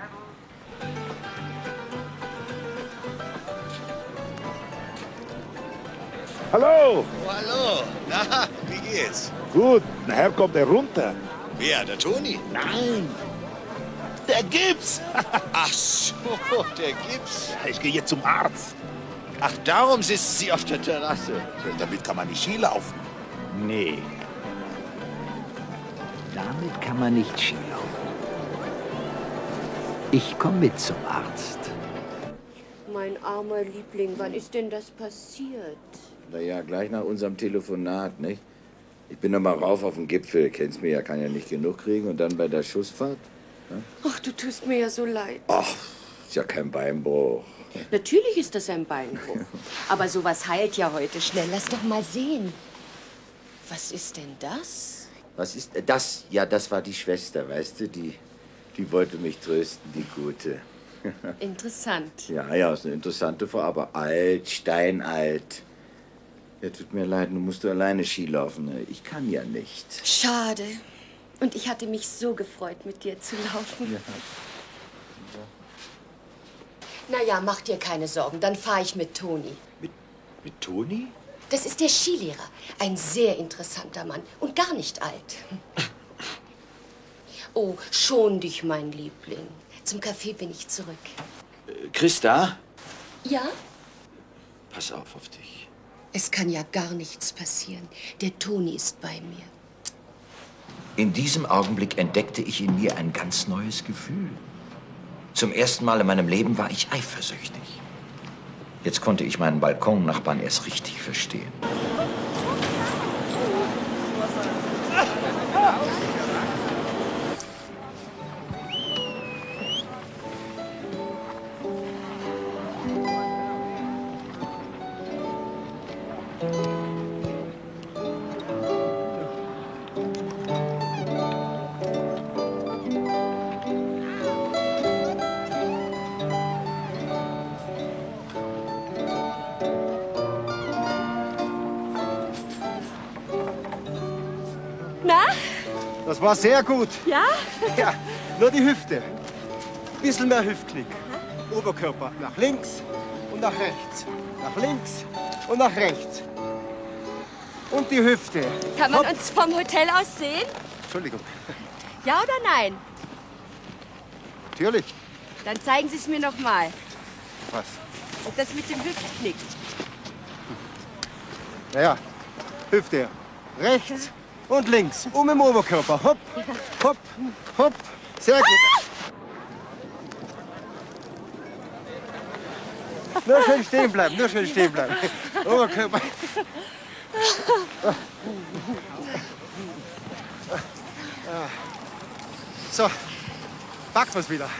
Hallo! Oh, hallo. Na, wie geht's? Gut, nachher kommt er runter. Wer, der Toni? Nein, der Gips. Ach so, der Gips. Ich gehe jetzt zum Arzt. Ach, darum sitzen Sie auf der Terrasse. Damit kann man nicht Ski laufen. Nee. Damit kann man nicht Ski laufen. Ich komme mit zum Arzt. Mein armer Liebling, wann ist denn das passiert? Na ja, gleich nach unserem Telefonat, nicht? Ich bin noch mal rauf auf den Gipfel. Kennst mich ja, kann ja nicht genug kriegen. Und dann bei der Schussfahrt. Ne? Ach, du tust mir ja so leid. Ach, ist ja kein Beinbruch. Natürlich ist das ein Beinbruch. Aber sowas heilt ja heute schnell. Lass doch mal sehen. Was ist denn das? Was ist das? Ja, das war die Schwester, weißt du? Die, die wollte mich trösten, die Gute. Interessant. Ja, ja, ist eine interessante Frau, aber alt, steinalt. Ja, tut mir leid, nun musst du alleine Ski laufen. Ne? Ich kann ja nicht. Schade. Und ich hatte mich so gefreut, mit dir zu laufen. Ja. Na ja, mach dir keine Sorgen, dann fahre ich mit Toni. Mit, mit Toni? Das ist der Skilehrer. Ein sehr interessanter Mann und gar nicht alt. Oh, schon dich, mein Liebling. Zum Café bin ich zurück. Äh, Christa? Ja? Pass auf auf dich. Es kann ja gar nichts passieren. Der Toni ist bei mir. In diesem Augenblick entdeckte ich in mir ein ganz neues Gefühl. Zum ersten Mal in meinem Leben war ich eifersüchtig. Jetzt konnte ich meinen Balkonnachbarn erst richtig verstehen. Na? Das war sehr gut. Ja? Ja, nur die Hüfte. Bisschen mehr Hüftknick. Oberkörper nach links und nach rechts. Nach links und nach rechts. Und die Hüfte. Kann man Hopp. uns vom Hotel aus sehen? Entschuldigung. Ja oder nein? Natürlich. Dann zeigen Sie es mir noch mal. Was? Das mit dem Hüftknick. Naja, Hüfte rechts und links. Um im Oberkörper. Hopp, hopp, hopp. Sehr gut. Nur schön stehen bleiben, nur schön stehen bleiben. Oberkörper. So, packen wir's wieder.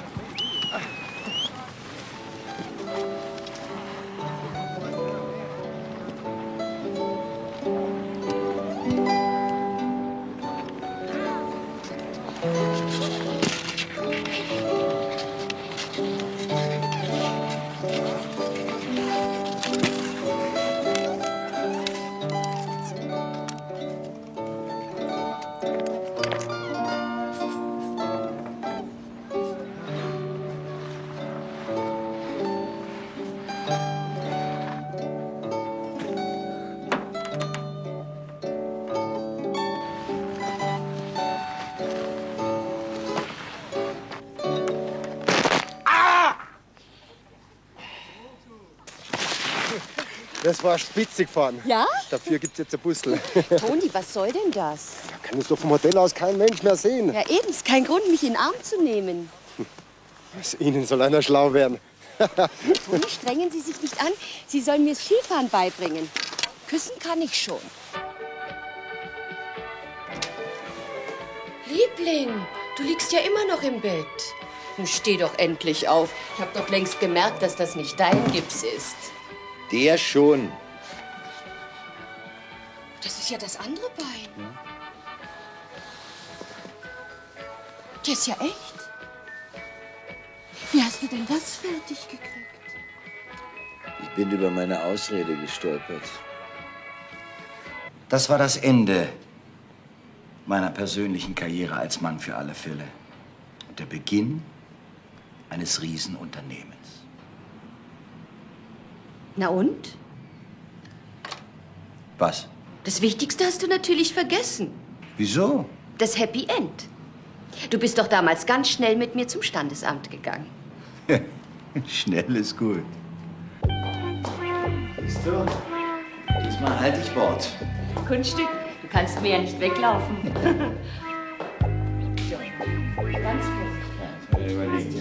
Das war spitzig fahren. Ja? Dafür gibt's jetzt ein Bussel. Toni, was soll denn das? Kann uns doch vom Hotel aus kein Mensch mehr sehen. Ja, eben, ist kein Grund, mich in den Arm zu nehmen. Aus Ihnen soll einer schlau werden. Toni, strengen Sie sich nicht an. Sie sollen mir das Skifahren beibringen. Küssen kann ich schon. Liebling, du liegst ja immer noch im Bett. Nun steh doch endlich auf. Ich habe doch längst gemerkt, dass das nicht dein Gips ist. Der schon. Das ist ja das andere Bein. Das ist ja echt. Wie hast du denn das fertig gekriegt? Ich bin über meine Ausrede gestolpert. Das war das Ende meiner persönlichen Karriere als Mann für alle Fälle. Und der Beginn eines Riesenunternehmens. Na und? Was? Das Wichtigste hast du natürlich vergessen. Wieso? Das Happy End. Du bist doch damals ganz schnell mit mir zum Standesamt gegangen. Schnell ist gut. Siehst du? Diesmal halte ich Wort. Kunststück, du kannst mir ja nicht weglaufen. Ganz vorsichtig. Überlegt